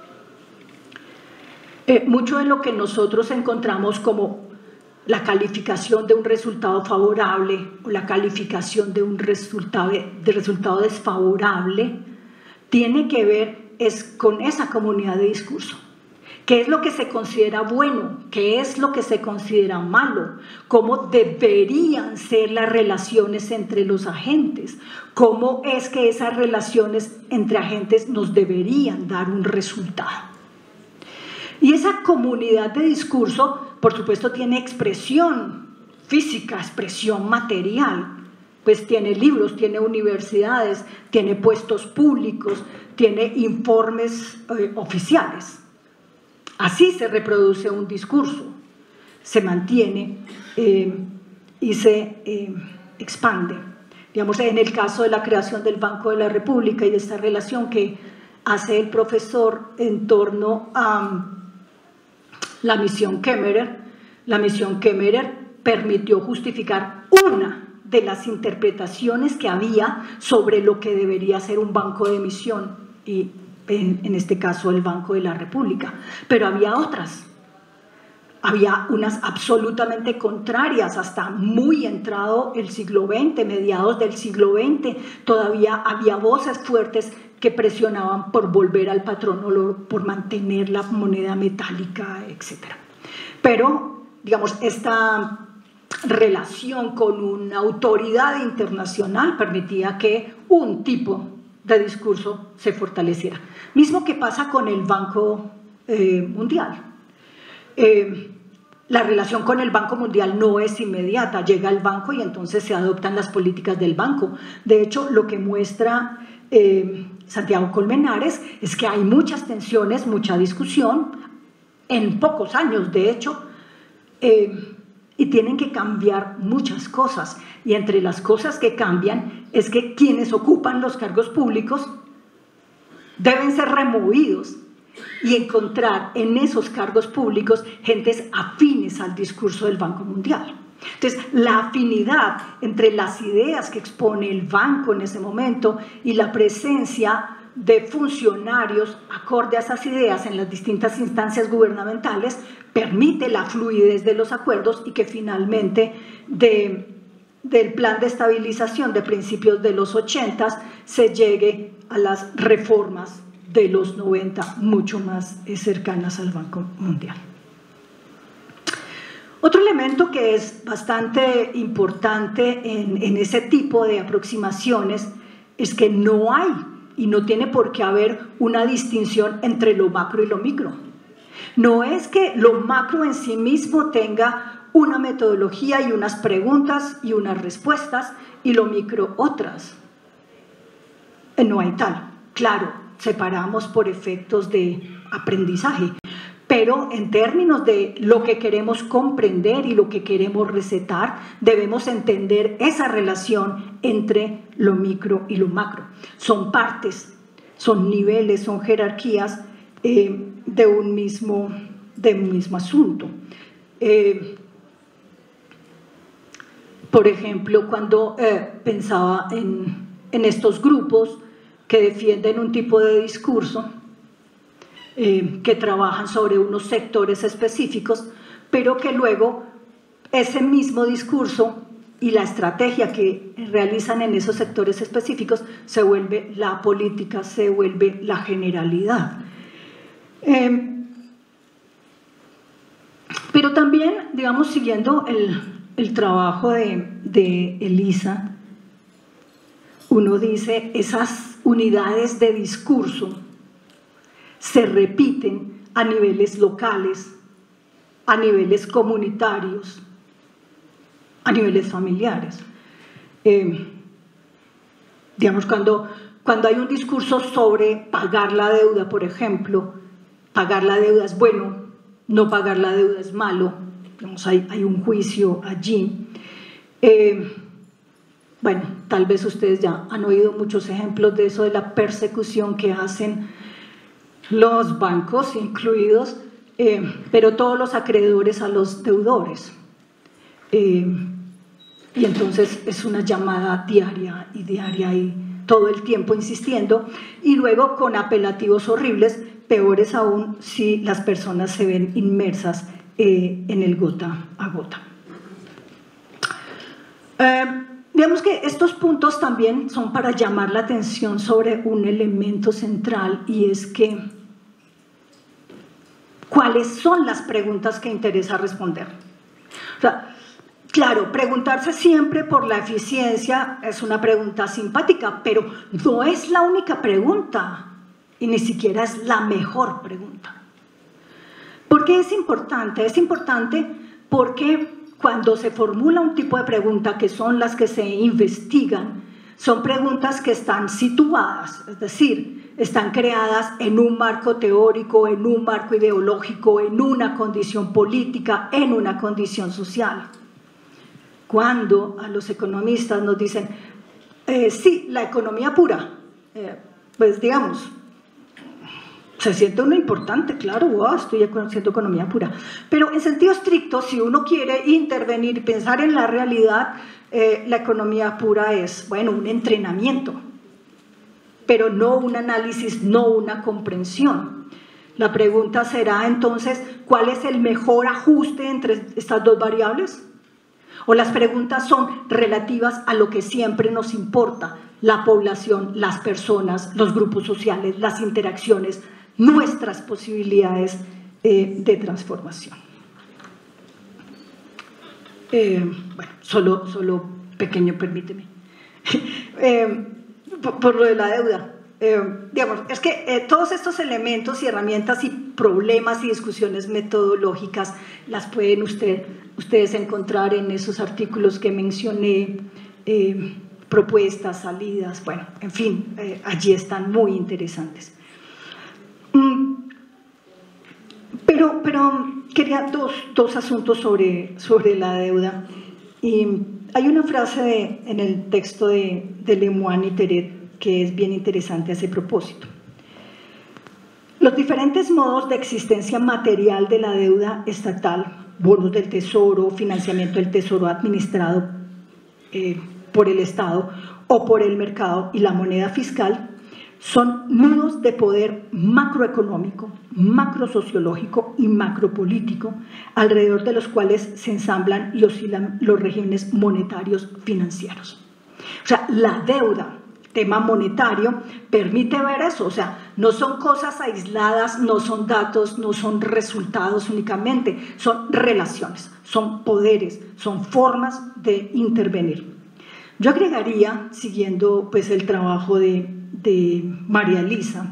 Eh, mucho de lo que nosotros encontramos como la calificación de un resultado favorable o la calificación de un resultado, de resultado desfavorable tiene que ver es con esa comunidad de discurso. ¿Qué es lo que se considera bueno? ¿Qué es lo que se considera malo? ¿Cómo deberían ser las relaciones entre los agentes? ¿Cómo es que esas relaciones entre agentes nos deberían dar un resultado? Y esa comunidad de discurso, por supuesto, tiene expresión física, expresión material. Pues tiene libros, tiene universidades, tiene puestos públicos, tiene informes eh, oficiales. Así se reproduce un discurso, se mantiene eh, y se eh, expande. Digamos, en el caso de la creación del Banco de la República y de esta relación que hace el profesor en torno a la misión Kemmerer. La misión Kemmerer permitió justificar una de las interpretaciones que había sobre lo que debería ser un banco de emisión, y en, en este caso el Banco de la República, pero había otras. Había unas absolutamente contrarias, hasta muy entrado el siglo veinte, mediados del siglo veinte, todavía había voces fuertes que presionaban por volver al patrón oro, por mantener la moneda metálica, etcétera. Pero, digamos, esta relación con una autoridad internacional permitía que un tipo de discurso se fortaleciera. Mismo que pasa con el Banco eh, Mundial. Eh, la relación con el Banco Mundial no es inmediata, llega el banco y entonces se adoptan las políticas del banco. De hecho, lo que muestra eh, Santiago Colmenares es que hay muchas tensiones, mucha discusión, en pocos años de hecho, eh, y tienen que cambiar muchas cosas. Y entre las cosas que cambian es que quienes ocupan los cargos públicos deben ser removidos y encontrar en esos cargos públicos gentes afines al discurso del Banco Mundial. Entonces, la afinidad entre las ideas que expone el banco en ese momento y la presencia de funcionarios acorde a esas ideas en las distintas instancias gubernamentales permite la fluidez de los acuerdos y que finalmente de, del plan de estabilización de principios de los ochentas se llegue a las reformas de los noventa, mucho más cercanas al Banco Mundial. Otro elemento que es bastante importante en, en ese tipo de aproximaciones es que no hay y no tiene por qué haber una distinción entre lo macro y lo micro. No es que lo macro en sí mismo tenga una metodología y unas preguntas y unas respuestas y lo micro otras. No hay tal. Claro, separamos por efectos de aprendizaje, pero en términos de lo que queremos comprender y lo que queremos recetar, debemos entender esa relación entre lo micro y lo macro. Son partes, son niveles, son jerarquías eh, de, un mismo, de un mismo asunto. Eh, por ejemplo, cuando eh, pensaba en, en estos grupos que defienden un tipo de discurso, eh, que trabajan sobre unos sectores específicos, pero que luego ese mismo discurso y la estrategia que realizan en esos sectores específicos se vuelve la política, se vuelve la generalidad. Eh, pero también, digamos, siguiendo el, el trabajo de, de Elisa, uno dice, esas unidades de discurso se repiten a niveles locales, a niveles comunitarios, a niveles familiares. Eh, digamos, cuando, cuando hay un discurso sobre pagar la deuda, por ejemplo, pagar la deuda es bueno, no pagar la deuda es malo, digamos, hay, hay un juicio allí. Eh, bueno, tal vez ustedes ya han oído muchos ejemplos de eso, de la persecución que hacen los bancos incluidos, eh, pero todos los acreedores a los deudores. Eh, y entonces es una llamada diaria y diaria y todo el tiempo insistiendo, y luego con apelativos horribles, peores aún si las personas se ven inmersas eh, en el gota a gota. Eh, digamos que estos puntos también son para llamar la atención sobre un elemento central, y es que ¿cuáles son las preguntas que interesa responder? O sea, claro, preguntarse siempre por la eficiencia es una pregunta simpática, pero no es la única pregunta y ni siquiera es la mejor pregunta. ¿Por qué es importante? Es importante porque cuando se formula un tipo de pregunta, que son las que se investigan, son preguntas que están situadas, es decir, están creadas en un marco teórico, en un marco ideológico, en una condición política, en una condición social. Cuando a los economistas nos dicen, eh, sí, la economía pura, eh, pues digamos, Se siente uno importante, claro, wow, estoy haciendo economía pura. Pero en sentido estricto, si uno quiere intervenir, pensar en la realidad, eh, la economía pura es, bueno, un entrenamiento, pero no un análisis, no una comprensión. La pregunta será entonces, ¿cuál es el mejor ajuste entre estas dos variables? O las preguntas son relativas a lo que siempre nos importa, la población, las personas, los grupos sociales, las interacciones, nuestras posibilidades eh, de transformación. Eh, bueno, solo, solo pequeño, permíteme. eh, por, por lo de la deuda. Eh, digamos, es que eh, todos estos elementos y herramientas y problemas y discusiones metodológicas las pueden usted, ustedes encontrar en esos artículos que mencioné, eh, propuestas, salidas, bueno, en fin, eh, allí están muy interesantes. Mm, pero, pero quería dos, dos asuntos sobre, sobre la deuda. Y hay una frase de, en el texto de, de Lemoine y Teret que es bien interesante a ese propósito. Los diferentes modos de existencia material de la deuda estatal, bonos del tesoro, financiamiento del tesoro administrado eh, por el Estado o por el mercado y la moneda fiscal, son nudos de poder macroeconómico, macrosociológico y macropolítico, alrededor de los cuales se ensamblan y oscilan los regímenes monetarios financieros. O sea, la deuda, tema monetario, permite ver eso, o sea, no son cosas aisladas, no son datos, no son resultados únicamente, son relaciones, son poderes, son formas de intervenir. Yo agregaría, siguiendo pues el trabajo de, de María Elisa,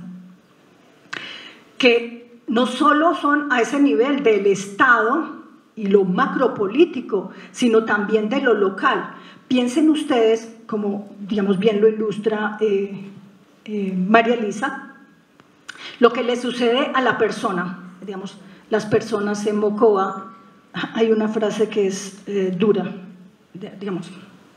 que no solo son a ese nivel del Estado y lo macropolítico, sino también de lo local. Piensen ustedes, como digamos bien lo ilustra eh, eh, María Elisa, lo que le sucede a la persona, digamos, las personas en Mocoa, hay una frase que es eh, dura, digamos,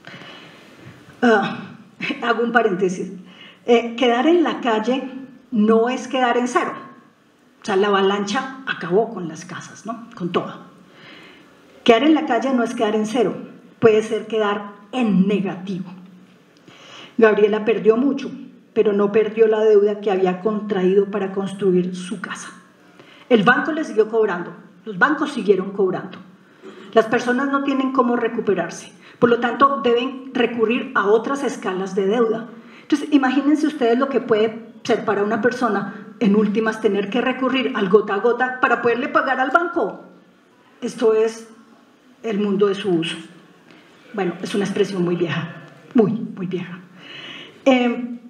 uh, hago un paréntesis, eh, quedar en la calle no es quedar en cero, o sea, la avalancha acabó con las casas, ¿no? Con todo. Quedar en la calle no es quedar en cero, puede ser quedar en negativo. Gabriela perdió mucho, pero no perdió la deuda que había contraído para construir su casa. El banco le siguió cobrando, los bancos siguieron cobrando. Las personas no tienen cómo recuperarse, por lo tanto deben recurrir a otras escalas de deuda. Entonces, imagínense ustedes lo que puede ser para una persona, en últimas, tener que recurrir al gota a gota para poderle pagar al banco. Esto es el mundo de su uso. Bueno, es una expresión muy vieja, muy, muy vieja. Eh,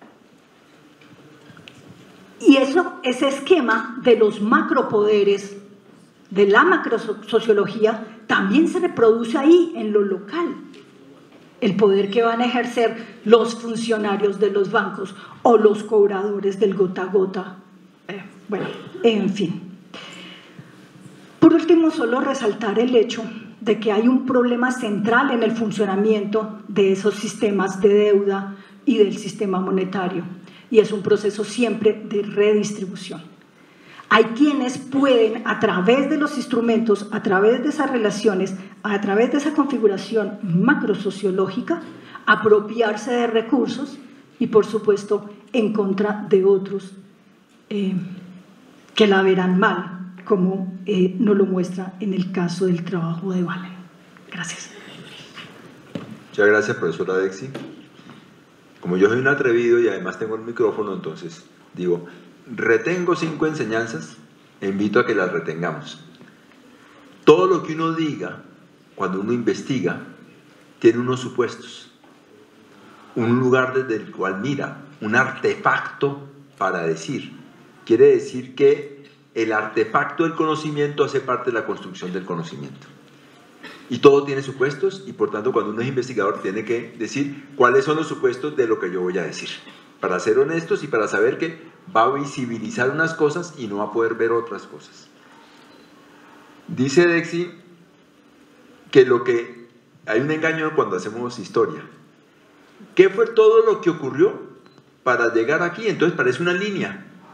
y eso, ese esquema de los macropoderes, de la macrosociología, también se reproduce ahí, en lo local. El poder que van a ejercer los funcionarios de los bancos o los cobradores del gota a gota. Eh, bueno, en fin. Por último, solo resaltar el hecho de que hay un problema central en el funcionamiento de esos sistemas de deuda y del sistema monetario, y es un proceso siempre de redistribución. Hay quienes pueden, a través de los instrumentos, a través de esas relaciones, a través de esa configuración macrosociológica, apropiarse de recursos y, por supuesto, en contra de otros eh, que la verán mal, como eh, nos lo muestra en el caso del trabajo de Valen. Gracias. Muchas gracias, profesora Dexy. Como yo soy un atrevido y además tengo el micrófono, entonces digo, retengo cinco enseñanzas e invito a que las retengamos. Todo lo que uno diga, cuando uno investiga, tiene unos supuestos, un lugar desde el cual mira, un artefacto para decir. Quiere decir que el artefacto del conocimiento hace parte de la construcción del conocimiento. Y todo tiene supuestos, y por tanto cuando uno es investigador tiene que decir cuáles son los supuestos de lo que yo voy a decir, para ser honestos y para saber que va a visibilizar unas cosas y no va a poder ver otras cosas. Dice Dexy que lo que hay un engaño cuando hacemos historia. ¿Qué fue todo lo que ocurrió para llegar aquí? Entonces parece una línea.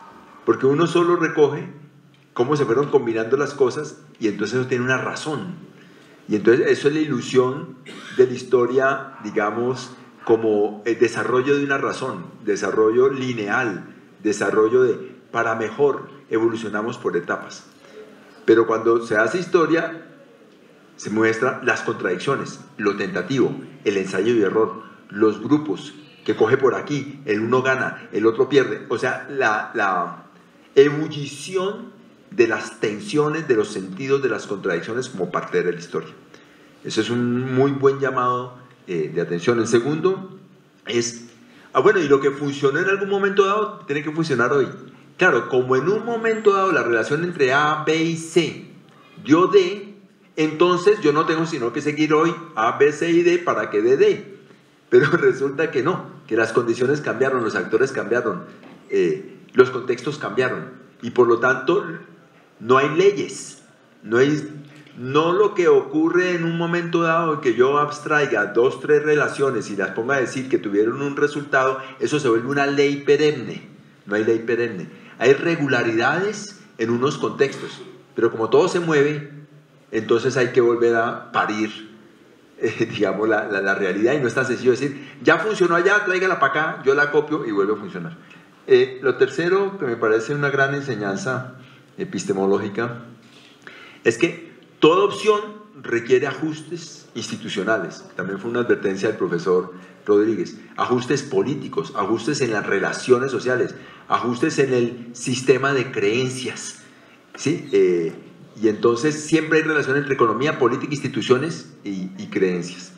porque uno solo recoge cómo se fueron combinando las cosas y entonces eso tiene una razón. Y entonces eso es la ilusión de la historia, digamos, como el desarrollo de una razón, desarrollo lineal, desarrollo de para mejor, evolucionamos por etapas. Pero cuando se hace historia, se muestran las contradicciones, lo tentativo, el ensayo y error, los grupos, que coge por aquí, el uno gana, el otro pierde. O sea, la, la ebullición de las tensiones, de los sentidos, de las contradicciones como parte de la historia. Eso es un muy buen llamado eh, de atención. El segundo es, ah, bueno, y lo que funcionó en algún momento dado tiene que funcionar hoy. Claro, como en un momento dado la relación entre A, B y C dio D, entonces yo no tengo sino que seguir hoy A, B, C y D para que dé D. Pero resulta que no, que las condiciones cambiaron, los actores cambiaron, eh, los contextos cambiaron. Y por lo tanto, no hay leyes, no hay... No lo que ocurre en un momento dado que yo abstraiga dos, tres relaciones y las ponga a decir que tuvieron un resultado, eso se vuelve una ley perenne. No hay ley perenne. Hay regularidades en unos contextos, pero como todo se mueve, entonces hay que volver a parir, eh, digamos, la, la, la realidad, y no es tan sencillo decir, ya funcionó allá, tráigala para acá, yo la copio y vuelve a funcionar. Eh, lo tercero, que me parece una gran enseñanza epistemológica, es que toda opción requiere ajustes institucionales. También fue una advertencia del profesor Rodríguez. Ajustes políticos, ajustes en las relaciones sociales, ajustes en el sistema de creencias. ¿Sí? Eh, y entonces siempre hay relación entre economía, política, instituciones y, y creencias.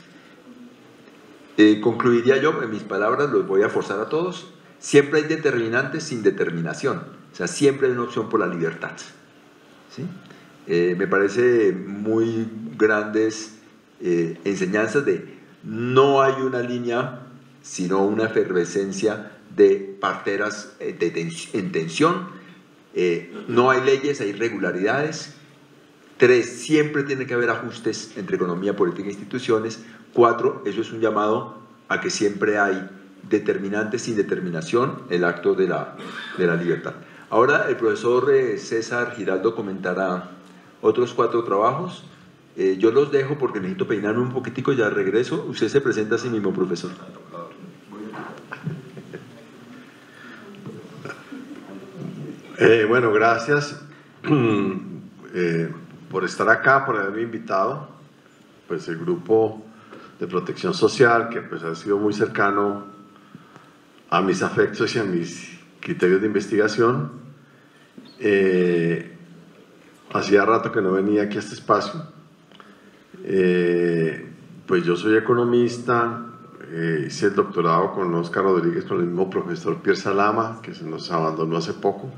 Eh, concluiría yo, en mis palabras, los voy a forzar a todos. Siempre hay determinantes sin determinación. O sea, siempre hay una opción por la libertad. ¿Sí? Eh, me parece muy grandes eh, enseñanzas de no hay una línea, sino una efervescencia de parteras eh, de tens en tensión. Eh, no hay leyes, hay regularidades. Tres, siempre tiene que haber ajustes entre economía, política e instituciones. Cuatro, eso es un llamado a que siempre hay determinantes sin determinación, el acto de la, de la libertad. Ahora el profesor eh, César Giraldo comentará otros cuatro trabajos. Eh, yo los dejo porque necesito peinarme un poquitico, ya regreso. Usted se presenta a sí mismo, profesor. Eh, bueno, gracias eh, por estar acá, por haberme invitado. Pues el grupo de protección social, que pues ha sido muy cercano a mis afectos y a mis criterios de investigación. Eh, Hacía rato que no venía aquí a este espacio. Eh, pues yo soy economista, eh, hice el doctorado con Óscar Rodríguez, con el mismo profesor Pierre Salama, que se nos abandonó hace poco.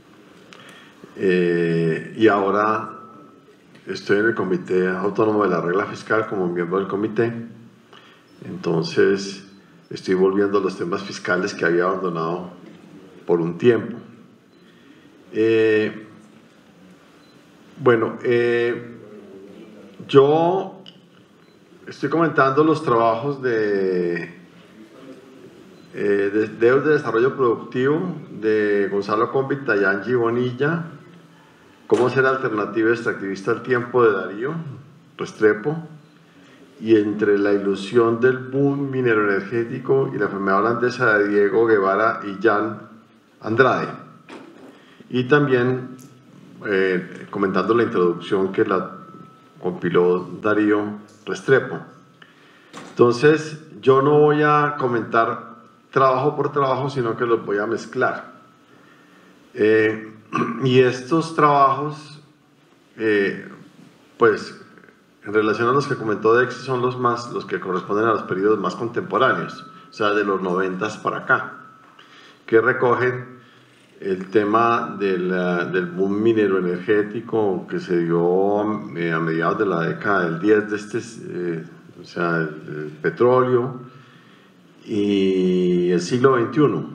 Eh, y ahora estoy en el Comité Autónomo de la Regla Fiscal como miembro del comité. Entonces estoy volviendo a los temas fiscales que había abandonado por un tiempo. Eh, Bueno, eh, yo estoy comentando los trabajos de, eh, de, de, de desarrollo productivo de Gonzalo Cómbita y Angie Bonilla, cómo ser alternativa extractivista al tiempo de Darío Restrepo, y entre la ilusión del boom minero energético y la enfermedad holandesa de Diego Guevara y Jan Andrade. Y también Eh, comentando la introducción que la compiló Darío Restrepo. Entonces, yo no voy a comentar trabajo por trabajo, sino que los voy a mezclar. Eh, y estos trabajos, eh, pues, en relación a los que comentó Dexy, son los, más, los que corresponden a los periodos más contemporáneos, o sea, de los noventas para acá, que recogen el tema del, del boom minero energético que se dio eh, a mediados de la década del diez de este, eh, o sea, el, el petróleo y el siglo veintiuno.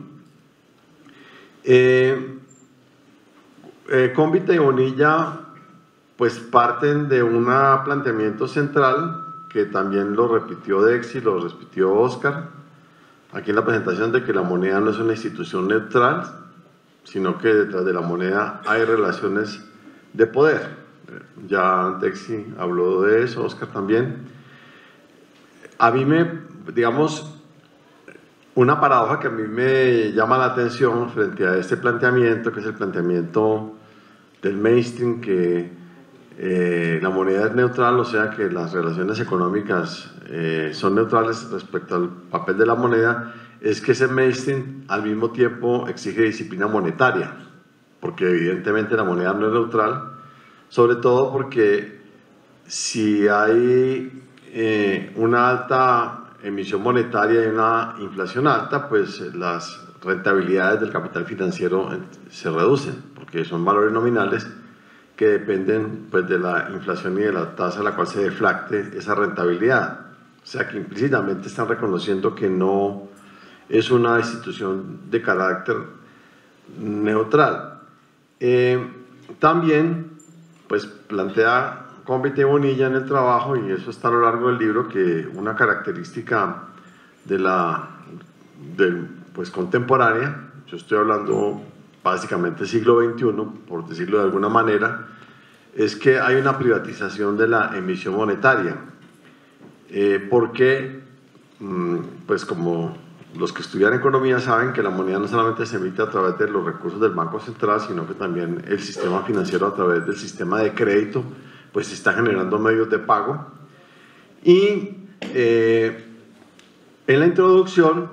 Eh, eh, Cómbita y Bonilla pues parten de un planteamiento central que también lo repitió Dexy, lo repitió Óscar aquí en la presentación, de que la moneda no es una institución neutral, sino que detrás de la moneda hay relaciones de poder. Ya Texi habló de eso, Oscar también. A mí me, digamos, una paradoja que a mí me llama la atención frente a este planteamiento, que es el planteamiento del mainstream, que eh, la moneda es neutral, o sea que las relaciones económicas eh, son neutrales respecto al papel de la moneda, es que ese mainstream al mismo tiempo exige disciplina monetaria, porque evidentemente la moneda no es neutral, sobre todo porque si hay eh, una alta emisión monetaria y una inflación alta, pues las rentabilidades del capital financiero se reducen, porque son valores nominales que dependen pues, de la inflación y de la tasa a la cual se deflacte esa rentabilidad. O sea que implícitamente están reconociendo que no es una institución de carácter neutral. Eh, también pues, plantea Cómbite y Bonilla en el trabajo, y eso está a lo largo del libro, que una característica de la del, pues, contemporánea, yo estoy hablando básicamente siglo veintiuno, por decirlo de alguna manera, es que hay una privatización de la emisión monetaria, eh, porque, pues como los que estudian economía saben que la moneda no solamente se emite a través de los recursos del Banco Central, sino que también el sistema financiero a través del sistema de crédito, pues está generando medios de pago. Y eh, en la introducción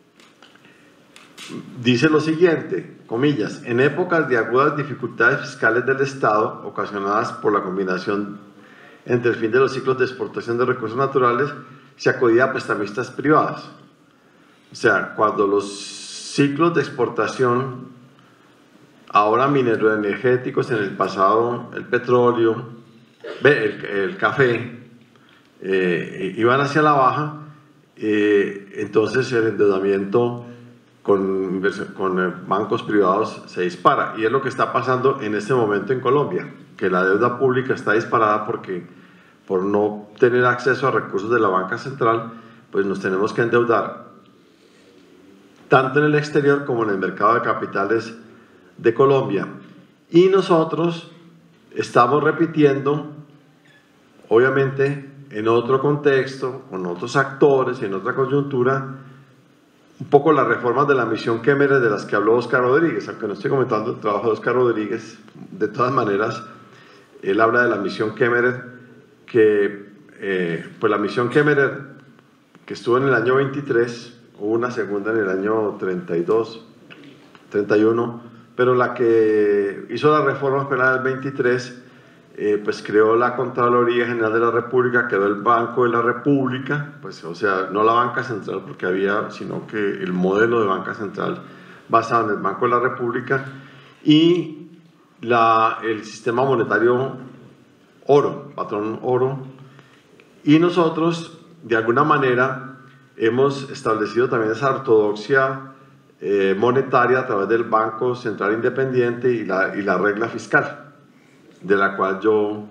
dice lo siguiente, comillas, en épocas de agudas dificultades fiscales del Estado, ocasionadas por la combinación entre el fin de los ciclos de exportación de recursos naturales, se acudía a prestamistas privados. O sea, cuando los ciclos de exportación, ahora mineroenergéticos, en el pasado el petróleo, el, el café, eh, iban hacia la baja, eh, entonces el endeudamiento con, con bancos privados se dispara, y es lo que está pasando en este momento en Colombia, que la deuda pública está disparada porque por no tener acceso a recursos de la banca central, pues nos tenemos que endeudar tanto en el exterior como en el mercado de capitales de Colombia. Y nosotros estamos repitiendo, obviamente en otro contexto, con otros actores y en otra coyuntura, un poco las reformas de la misión Kemmerer de las que habló Oscar Rodríguez, aunque no estoy comentando el trabajo de Oscar Rodríguez, de todas maneras, él habla de la misión Kemmerer, que eh, pues la misión Kemmerer, que estuvo en el año veintitrés, hubo una segunda en el año treinta y dos, treinta y uno, pero la que hizo la reforma fue la del veintitrés, eh, pues creó la Contraloría General de la República, quedó el Banco de la República, pues o sea, no la banca central porque había, sino que el modelo de banca central basado en el Banco de la República, y la, el sistema monetario oro, patrón oro, y nosotros de alguna manera hemos establecido también esa ortodoxia eh, monetaria a través del Banco Central Independiente y la, y la regla fiscal, de la cual yo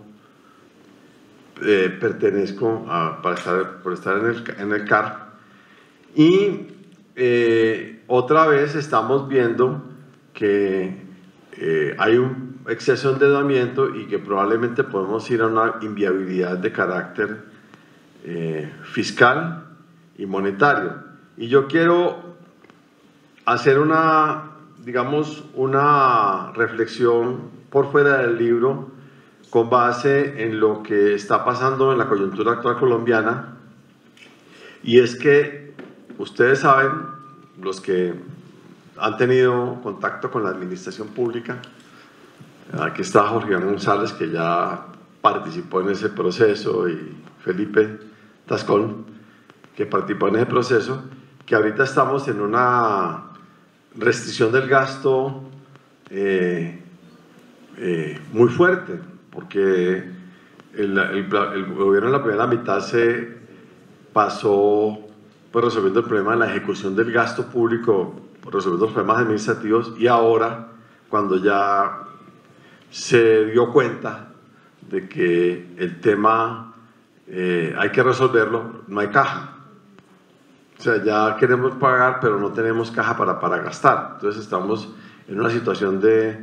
eh, pertenezco a, para estar, por estar en el, en el C A R. Y eh, otra vez estamos viendo que eh, hay un exceso de endeudamiento y que probablemente podemos ir a una inviabilidad de carácter eh, fiscal y monetario. Y yo quiero hacer una, digamos, una reflexión por fuera del libro con base en lo que está pasando en la coyuntura actual colombiana, y es que ustedes saben, los que han tenido contacto con la administración pública, aquí está Jorge González, que ya participó en ese proceso, y Felipe Tascón, que participó en ese proceso, que ahorita estamos en una restricción del gasto eh, eh, muy fuerte, porque el, el, el gobierno en la primera mitad se pasó pues, resolviendo el problema de la ejecución del gasto público, resolviendo los problemas administrativos, y ahora, cuando ya se dio cuenta de que el tema eh, hay que resolverlo, no hay caja. O sea, ya queremos pagar, pero no tenemos caja para, para gastar. Entonces estamos en una situación de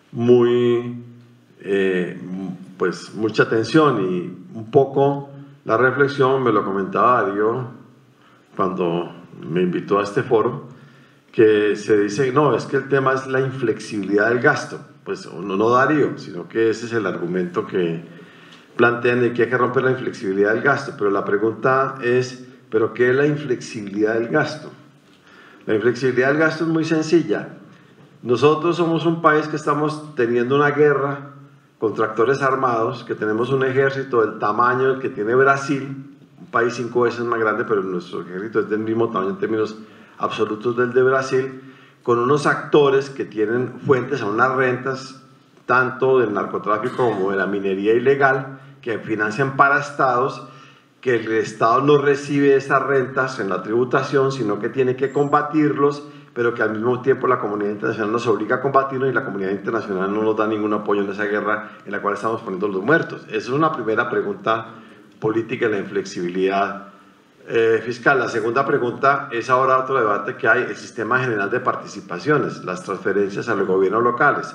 muy, eh, pues mucha tensión, y un poco la reflexión me lo comentaba Darío cuando me invitó a este foro, que se dice, no, es que el tema es la inflexibilidad del gasto. Pues no, no Darío, sino que ese es el argumento que plantean de que hay que romper la inflexibilidad del gasto. Pero la pregunta es, ¿pero qué es la inflexibilidad del gasto? La inflexibilidad del gasto es muy sencilla. Nosotros somos un país que estamos teniendo una guerra contra actores armados, que tenemos un ejército del tamaño del que tiene Brasil, un país cinco veces más grande, pero nuestro ejército es del mismo tamaño en términos absolutos del de Brasil, con unos actores que tienen fuentes a unas rentas, tanto del narcotráfico como de la minería ilegal, que financian para estados, que el Estado no recibe esas rentas en la tributación, sino que tiene que combatirlos, pero que al mismo tiempo la comunidad internacional nos obliga a combatirlos y la comunidad internacional no nos da ningún apoyo en esa guerra en la cual estamos poniendo los muertos. Esa es una primera pregunta política, la inflexibilidad eh, fiscal. La segunda pregunta es ahora otro debate que hay, el sistema general de participaciones, las transferencias a los gobiernos locales,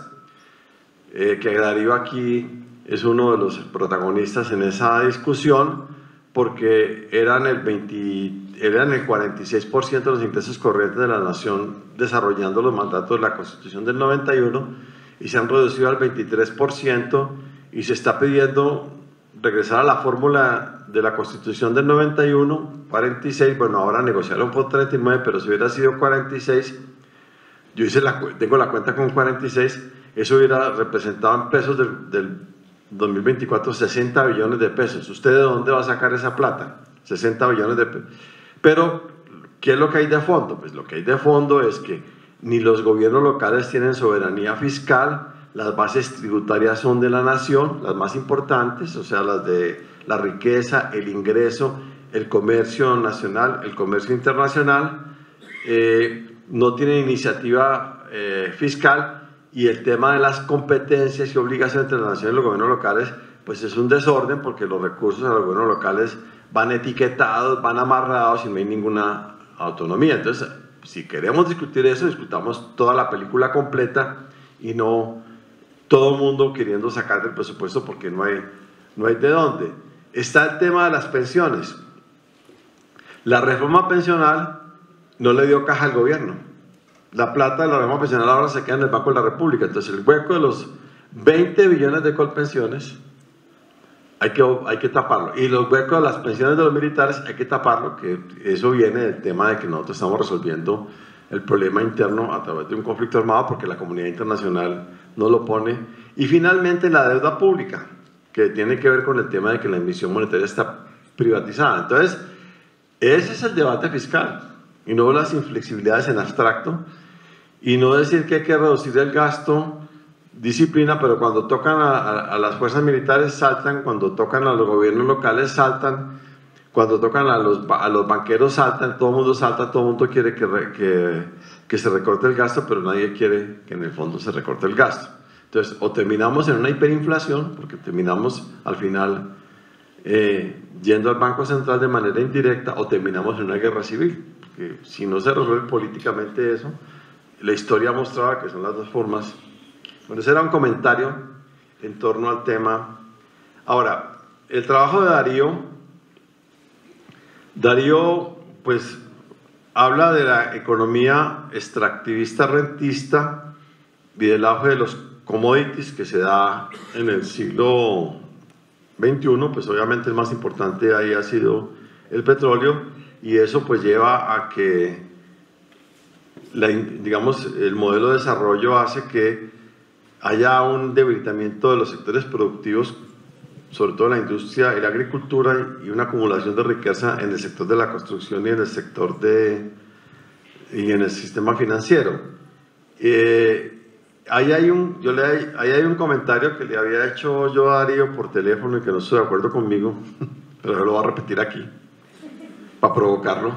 eh, que Darío aquí es uno de los protagonistas en esa discusión, porque eran el, veinte, eran el cuarenta y seis por ciento de los ingresos corrientes de la nación desarrollando los mandatos de la Constitución del noventa y uno, y se han reducido al veintitrés por ciento, y se está pidiendo regresar a la fórmula de la Constitución del noventa y uno, cuarenta y seis, bueno, ahora negociaron por treinta y nueve, pero si hubiera sido cuarenta y seis, yo hice la, tengo la cuenta con cuarenta y seis, eso hubiera representado en pesos del, del dos mil veinticuatro sesenta billones de pesos. ¿Usted de dónde va a sacar esa plata? sesenta billones de pesos. Pero, ¿qué es lo que hay de fondo? Pues lo que hay de fondo es que ni los gobiernos locales tienen soberanía fiscal, las bases tributarias son de la nación, las más importantes, o sea, las de la riqueza, el ingreso, el comercio nacional, el comercio internacional, eh, no tienen iniciativa eh, fiscal, y el tema de las competencias y obligaciones entre la nación y los gobiernos locales, pues es un desorden, porque los recursos a los gobiernos locales van etiquetados, van amarrados y no hay ninguna autonomía. Entonces, si queremos discutir eso, discutamos toda la película completa y no todo el mundo queriendo sacar del presupuesto porque no hay, no hay de dónde. Está el tema de las pensiones. La reforma pensional no le dio caja al gobierno. La plata de la reforma pensional ahora se queda en el Banco de la República. Entonces, el hueco de los veinte billones de colpensiones hay que, hay que taparlo. Y los huecos de las pensiones de los militares hay que taparlo, que eso viene del tema de que nosotros estamos resolviendo el problema interno a través de un conflicto armado, porque la comunidad internacional no lo pone. Y finalmente, la deuda pública, que tiene que ver con el tema de que la emisión monetaria está privatizada. Entonces, ese es el debate fiscal, y no las inflexibilidades en abstracto, y no decir que hay que reducir el gasto, disciplina, pero cuando tocan a, a, a las fuerzas militares saltan, cuando tocan a los gobiernos locales saltan, cuando tocan a los, a los banqueros saltan, todo el mundo salta, todo el mundo quiere que, re, que, que se recorte el gasto, pero nadie quiere que en el fondo se recorte el gasto. Entonces, o terminamos en una hiperinflación, porque terminamos al final eh, yendo al Banco Central de manera indirecta, o terminamos en una guerra civil, porque si no se resuelve políticamente eso, la historia mostraba que son las dos formas. Bueno, ese era un comentario en torno al tema. Ahora, el trabajo de Darío, Darío pues habla de la economía extractivista rentista y del auge de los commodities que se da en el siglo veintiuno, pues obviamente el más importante ahí ha sido el petróleo, y eso pues lleva a que La, digamos, el modelo de desarrollo hace que haya un debilitamiento de los sectores productivos, sobre todo en la industria y la agricultura, y una acumulación de riqueza en el sector de la construcción y en el sector de y en el sistema financiero. Eh, ahí hay un, yo le, ahí hay un comentario que le había hecho yo a Darío por teléfono y que no estoy de acuerdo conmigo, pero yo lo voy a repetir aquí para provocarlo.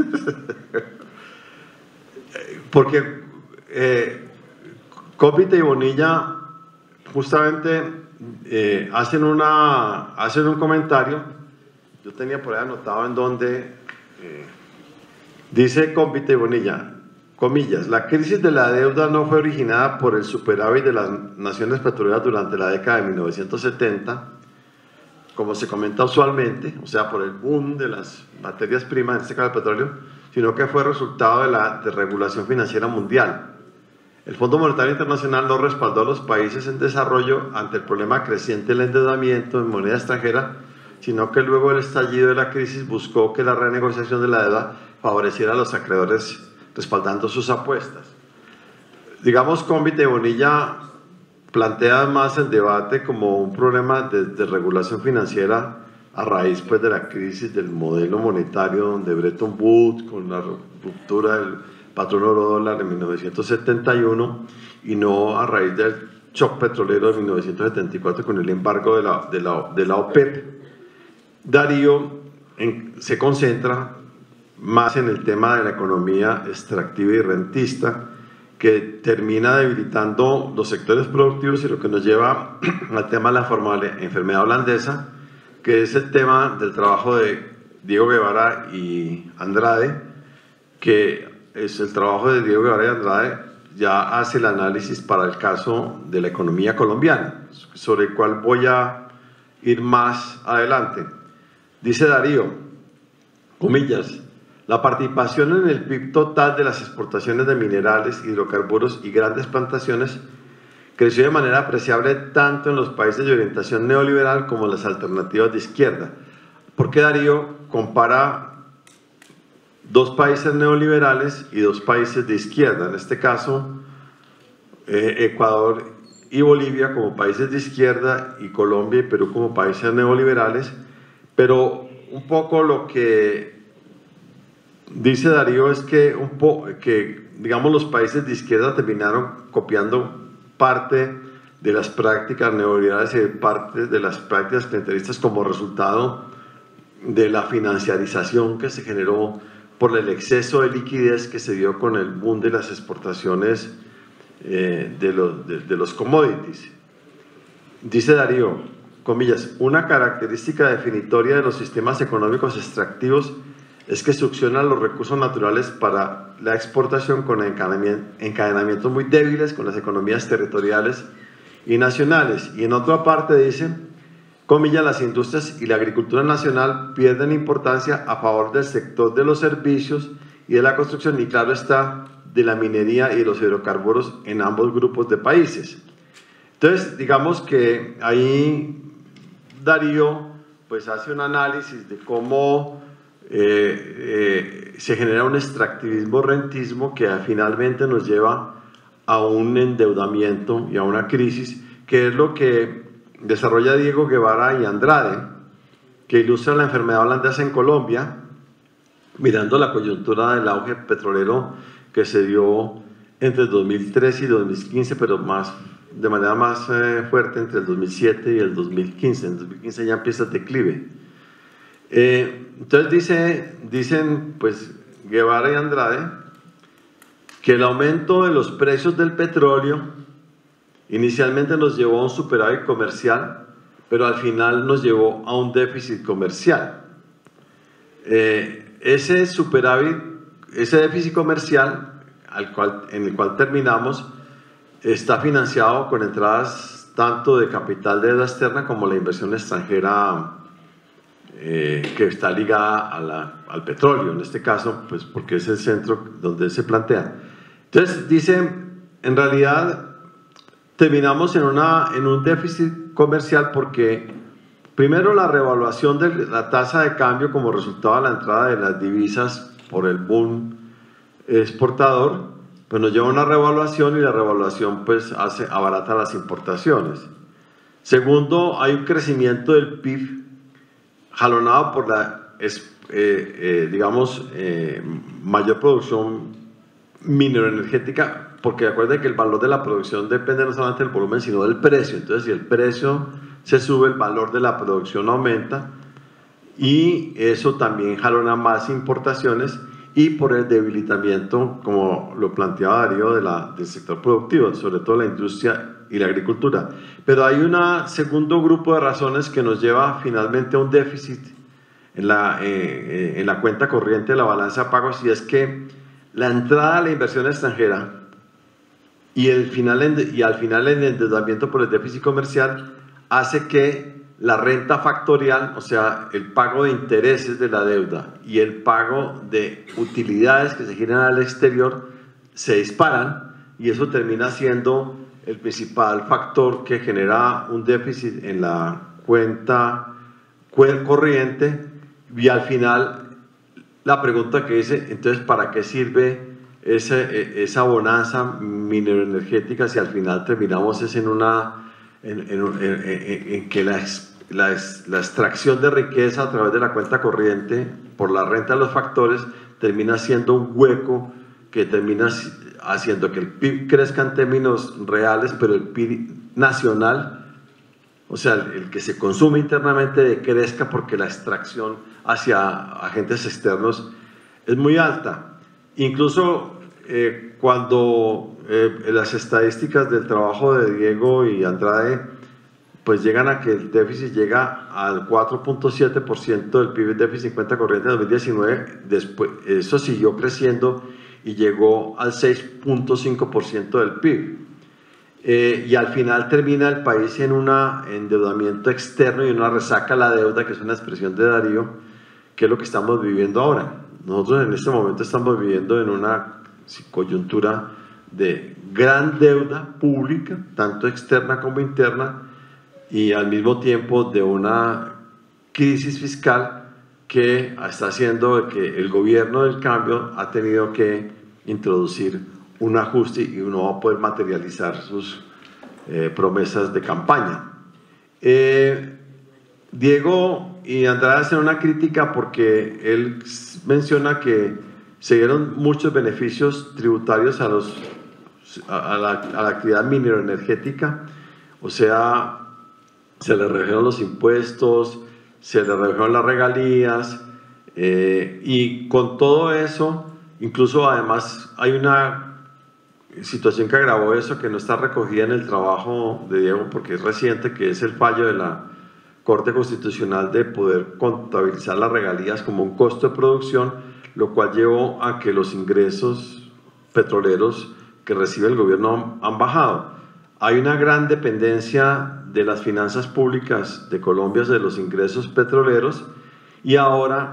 Porque eh, Cópita y Bonilla justamente eh, hacen, una, hacen un comentario, yo tenía por ahí anotado en donde eh, dice Cópita y Bonilla, comillas, la crisis de la deuda no fue originada por el superávit de las naciones petroleras durante la década de mil novecientos setenta, como se comenta usualmente, o sea, por el boom de las materias primas, en este caso el petróleo, sino que fue resultado de la desregulación financiera mundial. El Fondo Monetario Internacional no respaldó a los países en desarrollo ante el problema creciente del endeudamiento en moneda extranjera, sino que luego del estallido de la crisis buscó que la renegociación de la deuda favoreciera a los acreedores respaldando sus apuestas. Digamos, Cómbite Bonilla plantea más el debate como un problema de, de regulación financiera a raíz pues, de la crisis del modelo monetario donde Bretton Woods, con la ruptura del patrón oro-dólar en mil novecientos setenta y uno, y no a raíz del shock petrolero de mil novecientos setenta y cuatro con el embargo de la, de la, de la OPEP. Darío en, se concentra más en el tema de la economía extractiva y rentista, que termina debilitando los sectores productivos y lo que nos lleva al tema de la formal enfermedad holandesa, que es el tema del trabajo de Diego Guevara y Andrade, que es el trabajo de Diego Guevara y Andrade, ya hace el análisis para el caso de la economía colombiana, sobre el cual voy a ir más adelante. Dice Darío, comillas, la participación en el P I B total de las exportaciones de minerales, hidrocarburos y grandes plantaciones creció de manera apreciable tanto en los países de orientación neoliberal como en las alternativas de izquierda. ¿Por qué Darío compara dos países neoliberales y dos países de izquierda? En este caso, eh, Ecuador y Bolivia como países de izquierda y Colombia y Perú como países neoliberales, pero un poco lo que dice Darío es que, un po que digamos, los países de izquierda terminaron copiando parte de las prácticas neoliberales y de parte de las prácticas clientelistas como resultado de la financiarización que se generó por el exceso de liquidez que se dio con el boom de las exportaciones eh, de, los, de, de los commodities. Dice Darío, comillas, una característica definitoria de los sistemas económicos extractivos es que succionan los recursos naturales para la exportación con encadenamientos muy débiles con las economías territoriales y nacionales. Y en otra parte dice, comillas, las industrias y la agricultura nacional pierden importancia a favor del sector de los servicios y de la construcción, y claro está, de la minería y de los hidrocarburos en ambos grupos de países. Entonces, digamos que ahí Darío pues hace un análisis de cómo Eh, eh, se genera un extractivismo rentismo que finalmente nos lleva a un endeudamiento y a una crisis, que es lo que desarrolla Diego Guevara y Andrade, que ilustra la enfermedad holandesa en Colombia, mirando la coyuntura del auge petrolero que se dio entre el dos mil trece y dos mil quince, pero más, de manera más eh, fuerte entre el dos mil siete y el dos mil quince. En el dos mil quince ya empieza el declive. Eh, entonces dice, dicen pues Guevara y Andrade que el aumento de los precios del petróleo inicialmente nos llevó a un superávit comercial, pero al final nos llevó a un déficit comercial. Eh, ese superávit, ese déficit comercial al cual, en el cual terminamos está financiado con entradas tanto de capital de deuda externa como la inversión extranjera Eh, que está ligada a la, al petróleo, en este caso, pues porque es el centro donde se plantea. Entonces dice, en realidad terminamos en, una, en un déficit comercial porque primero la revaluación de la tasa de cambio como resultado de la entrada de las divisas por el boom exportador, pues nos lleva a una revaluación y la revaluación pues hace, abarata las importaciones. Segundo, hay un crecimiento del P I B jalonado por la, eh, eh, digamos, eh, mayor producción mineroenergética, porque acuérdense que el valor de la producción depende no solamente del volumen, sino del precio. Entonces, si el precio se sube, el valor de la producción aumenta, y eso también jalona más importaciones, y por el debilitamiento, como lo planteaba Darío, de la, del sector productivo, sobre todo la industria y la agricultura. Pero hay un segundo grupo de razones que nos lleva finalmente a un déficit en la, eh, en la cuenta corriente de la balanza de pagos, y es que la entrada a la inversión extranjera y, el final, y al final el endeudamiento por el déficit comercial hace que la renta factorial, o sea, el pago de intereses de la deuda y el pago de utilidades que se generan al exterior se disparan, y eso termina siendo el principal factor que genera un déficit en la cuenta corriente. Y al final la pregunta que dice, entonces, ¿para qué sirve ese, esa bonanza mineroenergética si al final terminamos es en una en, en, en, en, en que la, la, la extracción de riqueza a través de la cuenta corriente por la renta de los factores termina siendo un hueco que termina haciendo que el P I B crezca en términos reales, pero el P I B nacional, o sea, el, el que se consume internamente, decrezca porque la extracción hacia agentes externos es muy alta. Incluso eh, cuando eh, las estadísticas del trabajo de Diego y Andrade pues llegan a que el déficit llega al cuatro punto siete por ciento del P I B, déficit en cuenta corriente en dos mil diecinueve, después, eso siguió creciendo y llegó al seis punto cinco por ciento del P I B. Eh, y al final termina el país en un endeudamiento externo y una resaca a la deuda, que es una expresión de Darío, que es lo que estamos viviendo ahora. Nosotros en este momento estamos viviendo en una coyuntura de gran deuda pública, tanto externa como interna, y al mismo tiempo de una crisis fiscal que está haciendo que el gobierno del cambio ha tenido que introducir un ajuste y uno va a poder materializar sus eh, promesas de campaña. Eh, Diego y Andrade hacen una crítica porque él menciona que se dieron muchos beneficios tributarios a, los, a, la, a la actividad mineroenergética, o sea, se le redujeron los impuestos, se le redujeron las regalías, eh, y con todo eso, incluso además hay una situación que agravó eso, que no está recogida en el trabajo de Diego porque es reciente, que es el fallo de la Corte Constitucional de poder contabilizar las regalías como un costo de producción, lo cual llevó a que los ingresos petroleros que recibe el gobierno han bajado. Hay una gran dependencia de las finanzas públicas de Colombia de los ingresos petroleros, y ahora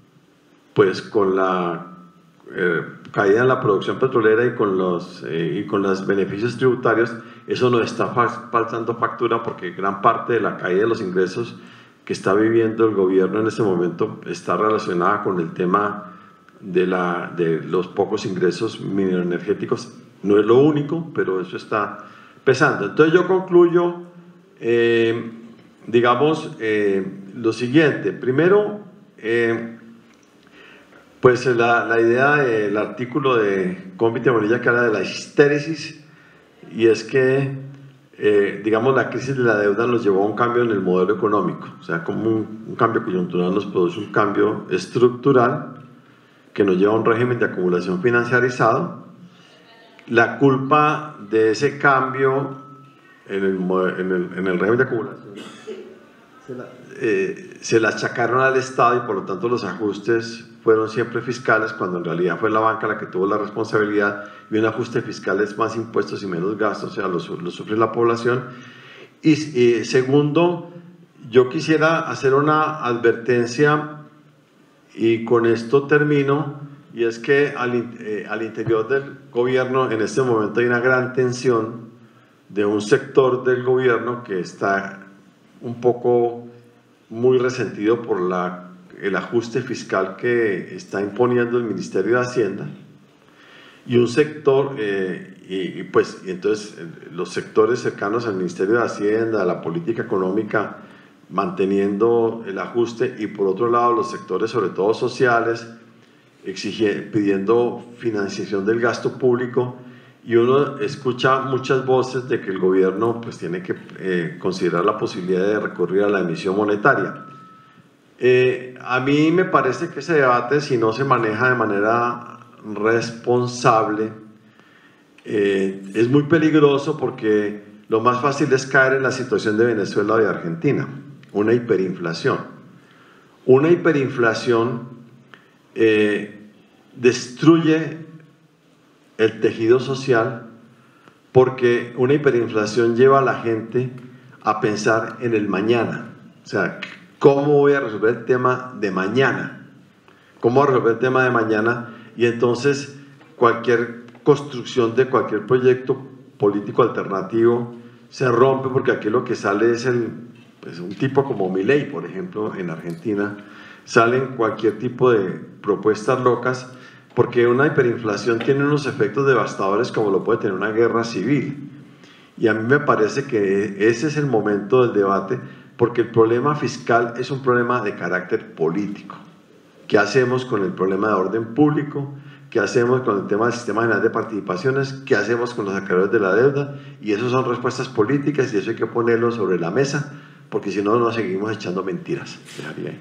pues con la eh, caída en la producción petrolera y con los, eh, y con los beneficios tributarios, eso nos está pasando factura, porque gran parte de la caída de los ingresos que está viviendo el gobierno en este momento está relacionada con el tema de, la, de los pocos ingresos mineroenergéticos. No es lo único, pero eso está pesando. Entonces yo concluyo, eh, digamos, eh, lo siguiente. Primero, eh, pues la, la idea del artículo de Cómpite Bonilla que habla de la histéresis, y es que, eh, digamos, la crisis de la deuda nos llevó a un cambio en el modelo económico, o sea, como un, un cambio coyuntural nos produce un cambio estructural que nos lleva a un régimen de acumulación financiarizado. La culpa de ese cambio en el, en el, en el régimen de acumulación se la, eh, se la achacaron al Estado, y por lo tanto los ajustes fueron siempre fiscales, cuando en realidad fue la banca la que tuvo la responsabilidad, y un ajuste fiscal es más impuestos y menos gastos, o sea, lo, lo sufre la población. Y, y segundo, yo quisiera hacer una advertencia, y con esto termino, y es que al, eh, al interior del gobierno en este momento hay una gran tensión de un sector del gobierno que está un poco muy resentido por la, el ajuste fiscal que está imponiendo el Ministerio de Hacienda, y un sector, eh, y, y pues y entonces los sectores cercanos al Ministerio de Hacienda, a la política económica, manteniendo el ajuste, y por otro lado los sectores sobre todo sociales exige, pidiendo financiación del gasto público, y uno escucha muchas voces de que el gobierno pues tiene que eh, considerar la posibilidad de recurrir a la emisión monetaria. Eh, a mí me parece que ese debate, si no se maneja de manera responsable, eh, es muy peligroso, porque lo más fácil es caer en la situación de Venezuela o de Argentina, una hiperinflación. Una hiperinflación eh, destruye el tejido social, porque una hiperinflación lleva a la gente a pensar en el mañana. O sea, ¿cómo voy a resolver el tema de mañana? ¿Cómo voy a resolver el tema de mañana? Y entonces cualquier construcción de cualquier proyecto político alternativo se rompe, porque aquí lo que sale es el, pues un tipo como Milei, por ejemplo, en Argentina, salen cualquier tipo de propuestas locas, porque una hiperinflación tiene unos efectos devastadores como lo puede tener una guerra civil. Y a mí me parece que ese es el momento del debate, porque el problema fiscal es un problema de carácter político. ¿Qué hacemos con el problema de orden público? ¿Qué hacemos con el tema del sistema general de participaciones? ¿Qué hacemos con los acreedores de la deuda? Y eso son respuestas políticas y eso hay que ponerlo sobre la mesa, porque si no nos seguimos echando mentiras. Dejaría ahí.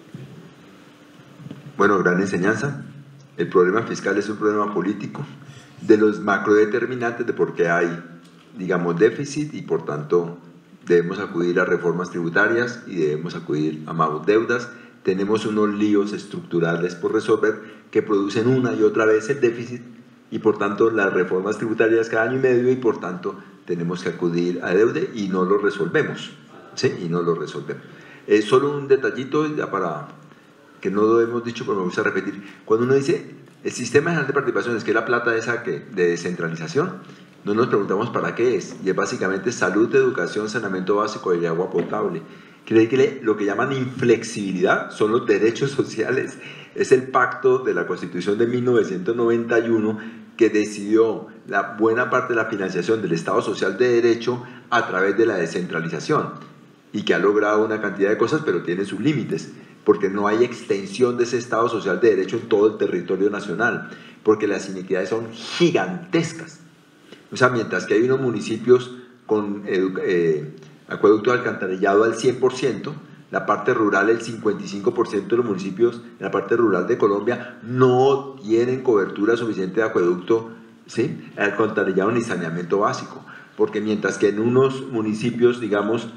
Bueno, gran enseñanza. El problema fiscal es un problema político, de los macrodeterminantes de por qué hay, digamos, déficit, y por tanto debemos acudir a reformas tributarias y debemos acudir a más deudas. Tenemos unos líos estructurales por resolver que producen una y otra vez el déficit, y por tanto las reformas tributarias cada año y medio, y por tanto tenemos que acudir a deuda y no lo resolvemos, ¿sí? Y no lo resolvemos. Eh, solo un detallito ya para que no lo hemos dicho, pero me gusta repetir. Cuando uno dice el sistema general de participaciones, que es la plata esa que, de descentralización, no nos preguntamos para qué es, y es básicamente salud, educación, saneamiento básico y agua potable. Cree que lo que llaman inflexibilidad son los derechos sociales. Es el pacto de la Constitución de mil novecientos noventa y uno que decidió la buena parte de la financiación del Estado Social de Derecho a través de la descentralización, y que ha logrado una cantidad de cosas, pero tiene sus límites, porque no hay extensión de ese Estado Social de Derecho en todo el territorio nacional, porque las inequidades son gigantescas. O sea, mientras que hay unos municipios con eh, acueducto de alcantarillado al cien por ciento, la parte rural, el cincuenta y cinco por ciento de los municipios en la parte rural de Colombia no tienen cobertura suficiente de acueducto, ¿sí?, alcantarillado ni saneamiento básico, porque mientras que en unos municipios, digamos,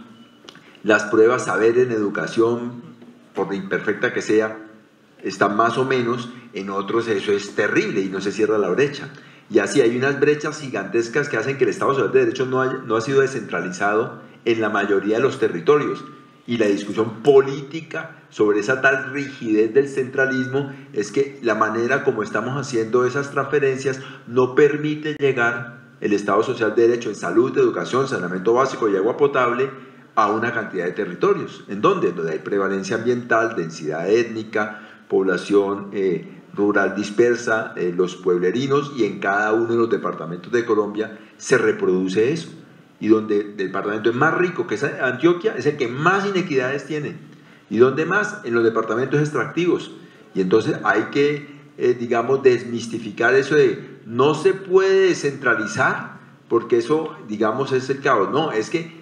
las pruebas saber en educación, por imperfecta que sea, están más o menos, en otros eso es terrible y no se cierra la brecha. Y así hay unas brechas gigantescas que hacen que el Estado Social de Derecho no, haya, no ha sido descentralizado en la mayoría de los territorios. Y la discusión política sobre esa tal rigidez del centralismo es que la manera como estamos haciendo esas transferencias no permite llegar el Estado Social de Derecho en salud, educación, saneamiento básico y agua potable a una cantidad de territorios. ¿En dónde? Donde hay prevalencia ambiental, densidad étnica, población eh, rural dispersa, eh, los pueblerinos, y en cada uno de los departamentos de Colombia se reproduce eso. Y donde el departamento es más rico, que es Antioquia, es el que más inequidades tiene. ¿Y dónde más? En los departamentos extractivos. Y entonces hay que, eh, digamos, desmistificar eso de no se puede descentralizar, porque eso, digamos, es el caos. No, es que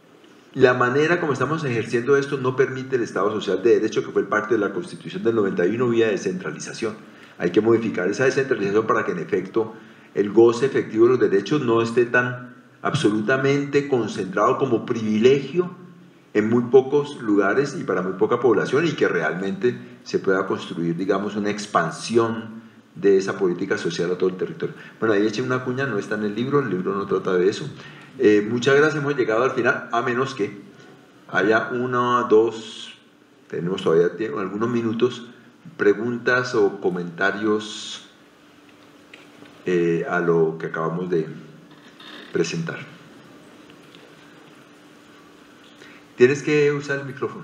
la manera como estamos ejerciendo esto no permite el Estado Social de Derecho, que fue parte de la Constitución del noventa y uno, vía descentralización. Hay que modificar esa descentralización para que en efecto el goce efectivo de los derechos no esté tan absolutamente concentrado como privilegio en muy pocos lugares y para muy poca población, y que realmente se pueda construir, digamos, una expansión de esa política social a todo el territorio. Bueno, ahí eché una cuña, no está en el libro, el libro no trata de eso. Eh, muchas gracias, hemos llegado al final, a menos que haya una, dos, tenemos todavía algunos minutos, preguntas o comentarios eh, a lo que acabamos de presentar. Tienes que usar el micrófono.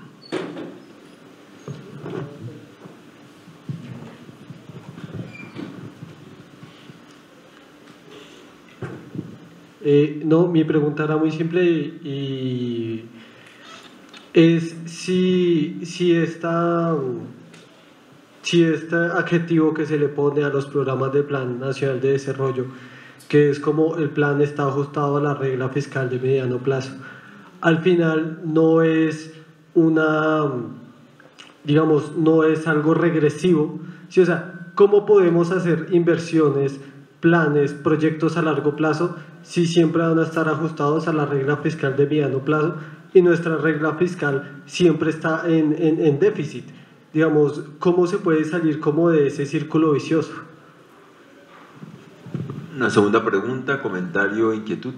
Eh, no, mi pregunta era muy simple y es si, si, esta, si este adjetivo que se le pone a los programas del Plan Nacional de Desarrollo, que es como el plan está ajustado a la regla fiscal de mediano plazo, al final no es una, digamos, no es algo regresivo, ¿sí? O sea, ¿cómo podemos hacer inversiones, planes, proyectos a largo plazo si siempre van a estar ajustados a la regla fiscal de mediano plazo y nuestra regla fiscal siempre está en, en, en déficit? Digamos, ¿cómo se puede salir como de ese círculo vicioso? Una segunda pregunta, comentario, inquietud.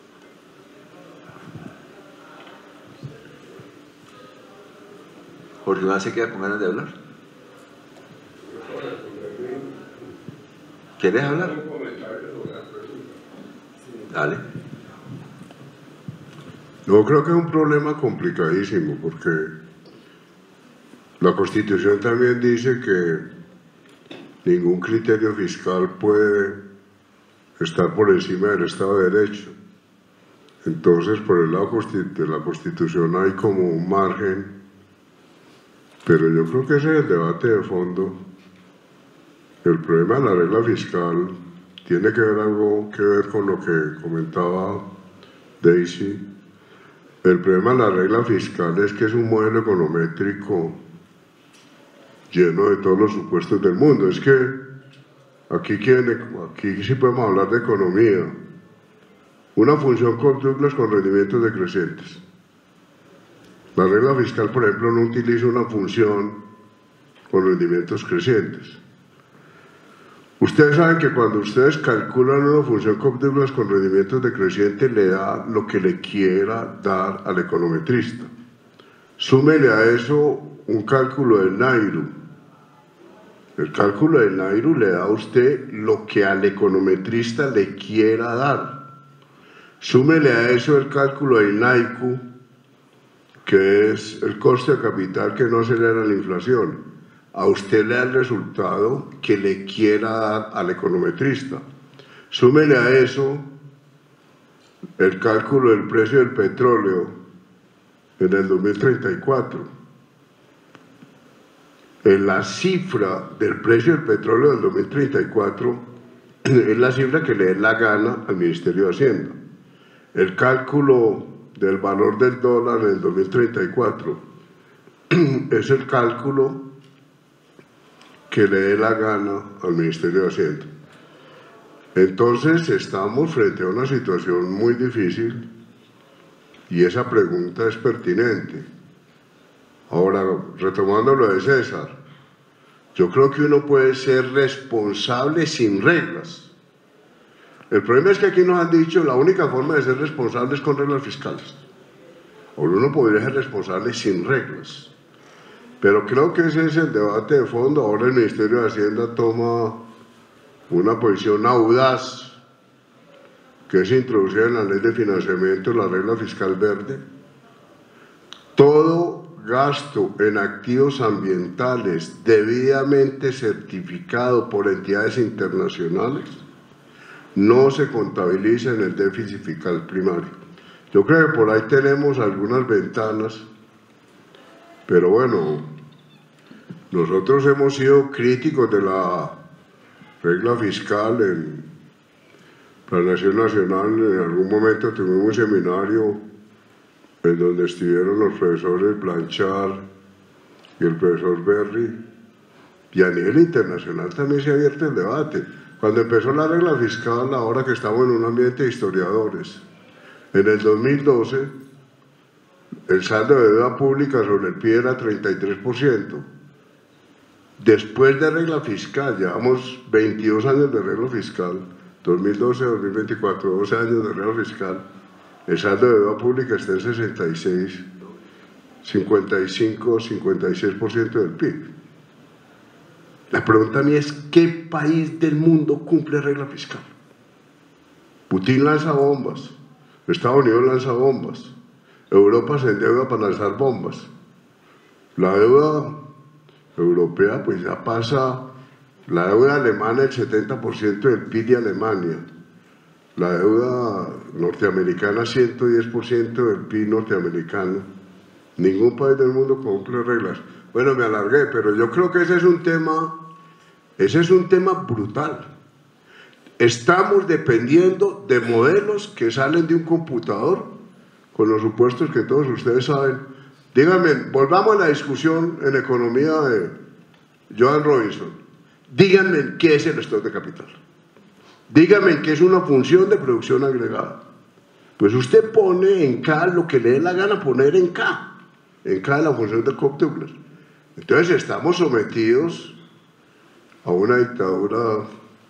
Jorge Iván se queda con ganas de hablar. ¿Quieres hablar? Dale. No, creo que es un problema complicadísimo porque la Constitución también dice que ningún criterio fiscal puede estar por encima del Estado de Derecho. Entonces, por el lado de la Constitución hay como un margen, pero yo creo que ese es el debate de fondo. El problema de la regla fiscal tiene que ver algo que ver con lo que comentaba Daisy. El problema de la regla fiscal es que es un modelo econométrico lleno de todos los supuestos del mundo. Es que aquí, aquí sí podemos hablar de economía. Una función Cobb-Douglas con rendimientos decrecientes. La regla fiscal, por ejemplo, no utiliza una función con rendimientos crecientes. Ustedes saben que cuando ustedes calculan una función Cobb-Douglas con rendimientos decrecientes, le da lo que le quiera dar al econometrista. Súmele a eso un cálculo del Nairu. El cálculo del Nairu le da a usted lo que al econometrista le quiera dar. Súmele a eso el cálculo del Naiku, que es el coste de capital que no acelera la inflación. A usted le da el resultado que le quiera dar al econometrista. Súmele a eso el cálculo del precio del petróleo en el dos mil treinta y cuatro. En la cifra del precio del petróleo del dos mil treinta y cuatro es la cifra que le dé la gana al Ministerio de Hacienda. El cálculo del valor del dólar en el dos mil treinta y cuatro es el cálculo que le dé la gana al Ministerio de Hacienda. Entonces estamos frente a una situación muy difícil y esa pregunta es pertinente. Ahora, retomando lo de César, yo creo que uno puede ser responsable sin reglas. El problema es que aquí nos han dicho la única forma de ser responsable es con reglas fiscales. O uno podría ser responsable sin reglas. Pero creo que ese es el debate de fondo. Ahora el Ministerio de Hacienda toma una posición audaz, que es introducir en la ley de financiamiento la regla fiscal verde. Todo gasto en activos ambientales debidamente certificado por entidades internacionales no se contabiliza en el déficit fiscal primario. Yo creo que por ahí tenemos algunas ventanas, pero bueno, nosotros hemos sido críticos de la regla fiscal en Planación Nacional. En algún momento tuvimos un seminario en donde estuvieron los profesores Blanchard y el profesor Berry, y a nivel internacional también se ha abierto el debate. Cuando empezó la regla fiscal, ahora que estamos en un ambiente de historiadores, en el dos mil doce, el saldo de deuda pública sobre el P I B era treinta y tres por ciento. Después de regla fiscal, llevamos veintidós años de regla fiscal, dos mil doce a dos mil veinticuatro, doce años de regla fiscal, el saldo de deuda pública está en sesenta y seis, cincuenta y cinco, cincuenta y seis por ciento del P I B. La pregunta mía es, ¿qué país del mundo cumple regla fiscal? Putin lanza bombas, Estados Unidos lanza bombas, Europa se endeuda para lanzar bombas. La deuda europea pues ya pasa, la deuda alemana el setenta por ciento del P I B de Alemania, la deuda norteamericana ciento diez por ciento del P I B norteamericano. Ningún país del mundo cumple reglas. Bueno, me alargué, pero yo creo que ese es un tema, ese es un tema brutal. Estamos dependiendo de modelos que salen de un computador, con los supuestos que todos ustedes saben. Díganme, volvamos a la discusión en economía de Joan Robinson. Díganme qué es el stock de capital. Díganme qué es una función de producción agregada. Pues usted pone en K lo que le dé la gana poner en K. En K la función de Cobb-Douglas. Entonces estamos sometidos a una dictadura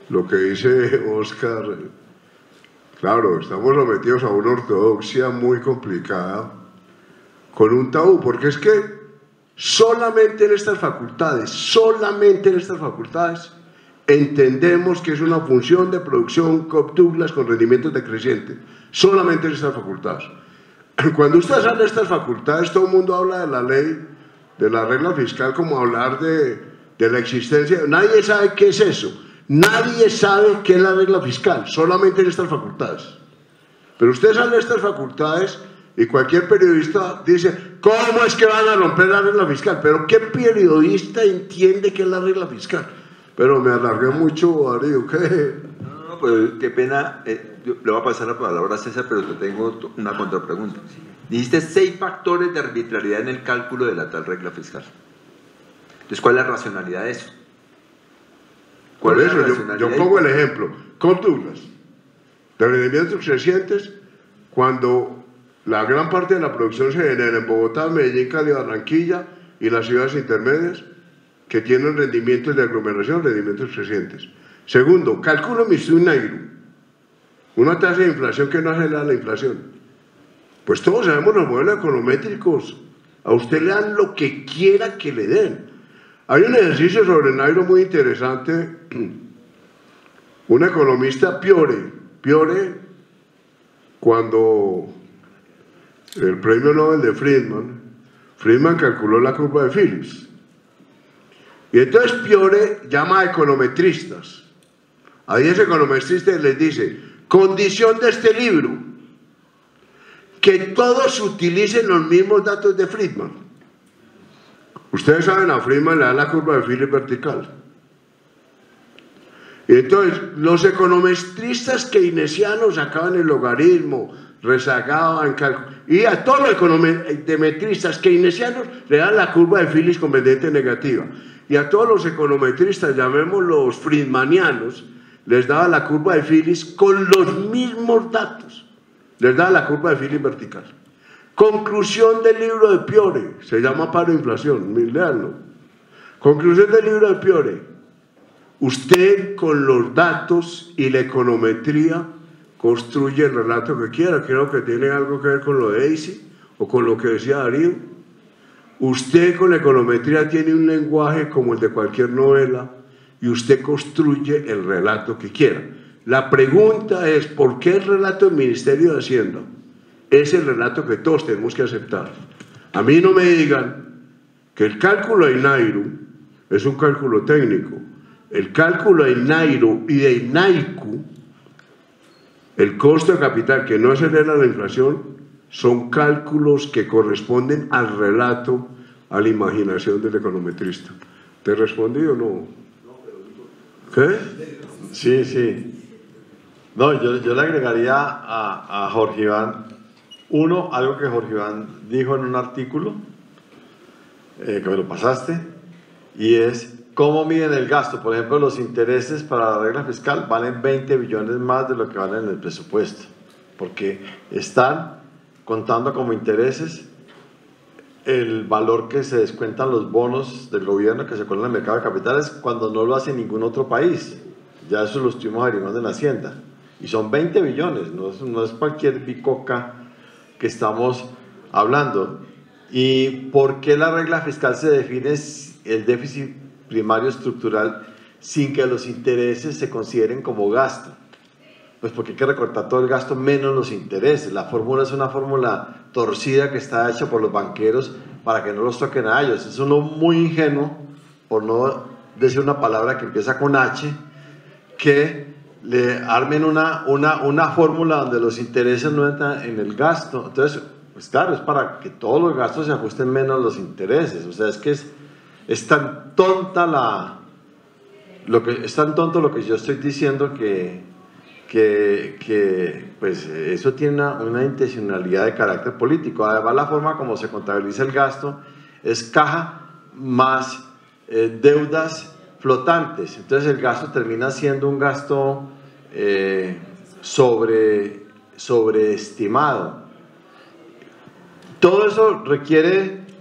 lo que dice Oscar. Claro, estamos sometidos a una ortodoxia muy complicada, con un tabú, porque es que solamente en estas facultades, solamente en estas facultades, entendemos que es una función de producción Cobb-Douglas con rendimientos decrecientes, solamente en estas facultades. Cuando usted sale de estas facultades, todo el mundo habla de la ley, de la regla fiscal, como hablar de, de la existencia. Nadie sabe qué es eso, nadie sabe qué es la regla fiscal, solamente en estas facultades. Pero usted sale de estas facultades y cualquier periodista dice, ¿cómo es que van a romper la regla fiscal? Pero ¿qué periodista entiende qué es la regla fiscal? Pero me alargué mucho, Darío, ¿qué? No, no, pues qué pena, eh, yo le voy a pasar la palabra a César, pero te tengo una contrapregunta. Dijiste seis factores de arbitrariedad en el cálculo de la tal regla fiscal. Entonces, ¿cuál es la racionalidad de eso? Por ¿Cuál es eso, la yo, racionalidad? yo pongo el ejemplo, Cobb-Douglas, de rendimientos crecientes, cuando la gran parte de la producción se genera en Bogotá, Medellín, Cali, Barranquilla y las ciudades intermedias, que tienen rendimientos de aglomeración, rendimientos crecientes. Segundo, cálculo Mitsui-Nairo, una tasa de inflación que no acelera la inflación. Pues todos sabemos los modelos econométricos, a usted le dan lo que quiera que le den. Hay un ejercicio sobre Nairo muy interesante, un economista, Piore, Piore, cuando el premio Nobel de Friedman, Friedman calculó la curva de Phillips. Y entonces Piore llama a econometristas. A diez econometristas les dice, condición de este libro, que todos utilicen los mismos datos de Friedman. Ustedes saben, a Friedman le da la curva de Phillips vertical. Y entonces, los econometristas keynesianos sacaban el logaritmo, rezagaban cálculo, y a todos los econometristas keynesianos le dan la curva de Phillips con pendiente negativa. Y a todos los econometristas, llamémoslos friedmanianos, les daba la curva de Phillips con los mismos datos. Les daba la curva de Phillips vertical. Conclusión del libro de Piore, se llama paro e inflación, leanlo. Conclusión del libro de Piore. Usted con los datos y la econometría construye el relato que quiera. Creo que tiene algo que ver con lo de Daisy o con lo que decía Darío. Usted con la econometría tiene un lenguaje como el de cualquier novela y usted construye el relato que quiera. La pregunta es, ¿por qué el relato del Ministerio de Hacienda es el relato que todos tenemos que aceptar? A mí no me digan que el cálculo de Nairo es un cálculo técnico. El cálculo de Nairo y de Naiku, el costo de capital que no acelera la inflación, son cálculos que corresponden al relato, a la imaginación del econometrista. ¿Te respondí o no? ¿Qué? Sí, sí. No, yo, yo le agregaría a, a Jorge Iván, uno, algo que Jorge Iván dijo en un artículo, eh, que me lo pasaste, y es cómo miden el gasto. Por ejemplo, los intereses para la regla fiscal valen veinte billones más de lo que valen en el presupuesto, porque están contando como intereses el valor que se descuentan los bonos del gobierno que se ponen en el mercado de capitales cuando no lo hace ningún otro país. Ya eso lo estuvimos averiguando en Hacienda. Y son veinte billones, no es, no es cualquier bicoca que estamos hablando. ¿Y por qué la regla fiscal se define el déficit primario estructural sin que los intereses se consideren como gasto? Pues porque hay que recortar todo el gasto menos los intereses. La fórmula es una fórmula torcida que está hecha por los banqueros para que no los toquen a ellos. Es uno muy ingenuo, por no decir una palabra que empieza con H, que le armen una, una, una fórmula donde los intereses no entran en el gasto. Entonces, pues claro, es para que todos los gastos se ajusten menos los intereses. O sea, es que es, es tan tonta la... Lo que, es tan tonto lo que yo estoy diciendo que... Que, que pues eso tiene una, una intencionalidad de carácter político. Además, la forma como se contabiliza el gasto es caja más eh, deudas flotantes. Entonces el gasto termina siendo un gasto eh, sobre, sobreestimado. Todo eso requiere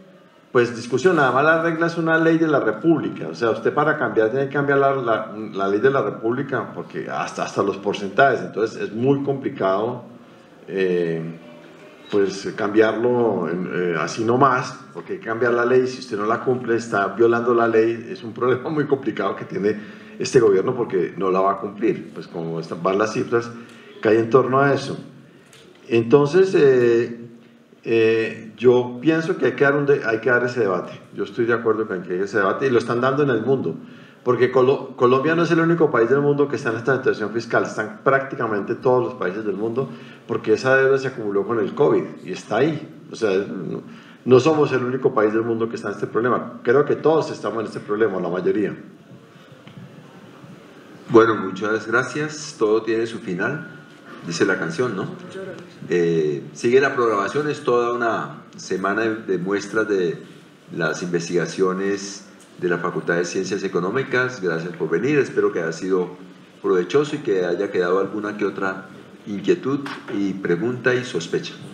pues discusión, nada más la regla es una ley de la República, o sea, usted para cambiar tiene que cambiar la, la, la ley de la República, porque hasta, hasta los porcentajes, entonces es muy complicado eh, pues cambiarlo eh, así nomás, porque hay que cambiar la ley, si usted no la cumple está violando la ley, es un problema muy complicado que tiene este gobierno porque no la va a cumplir, pues como están, van las cifras que hay en torno a eso. Entonces, eh, Eh, yo pienso que hay que, dar un de, hay que dar ese debate. Yo estoy de acuerdo con que hay ese debate y lo están dando en el mundo, porque Colo Colombia no es el único país del mundo que está en esta situación fiscal, están prácticamente todos los países del mundo, porque esa deuda se acumuló con el COVID y está ahí. O sea, no, no somos el único país del mundo que está en este problema, creo que todos estamos en este problema, la mayoría. Bueno, muchas gracias, todo tiene su final, dice la canción, ¿no? Eh, sigue la programación, es toda una semana de, de muestras de las investigaciones de la Facultad de Ciencias Económicas. Gracias por venir, espero que haya sido provechoso y que haya quedado alguna que otra inquietud y pregunta y sospecha.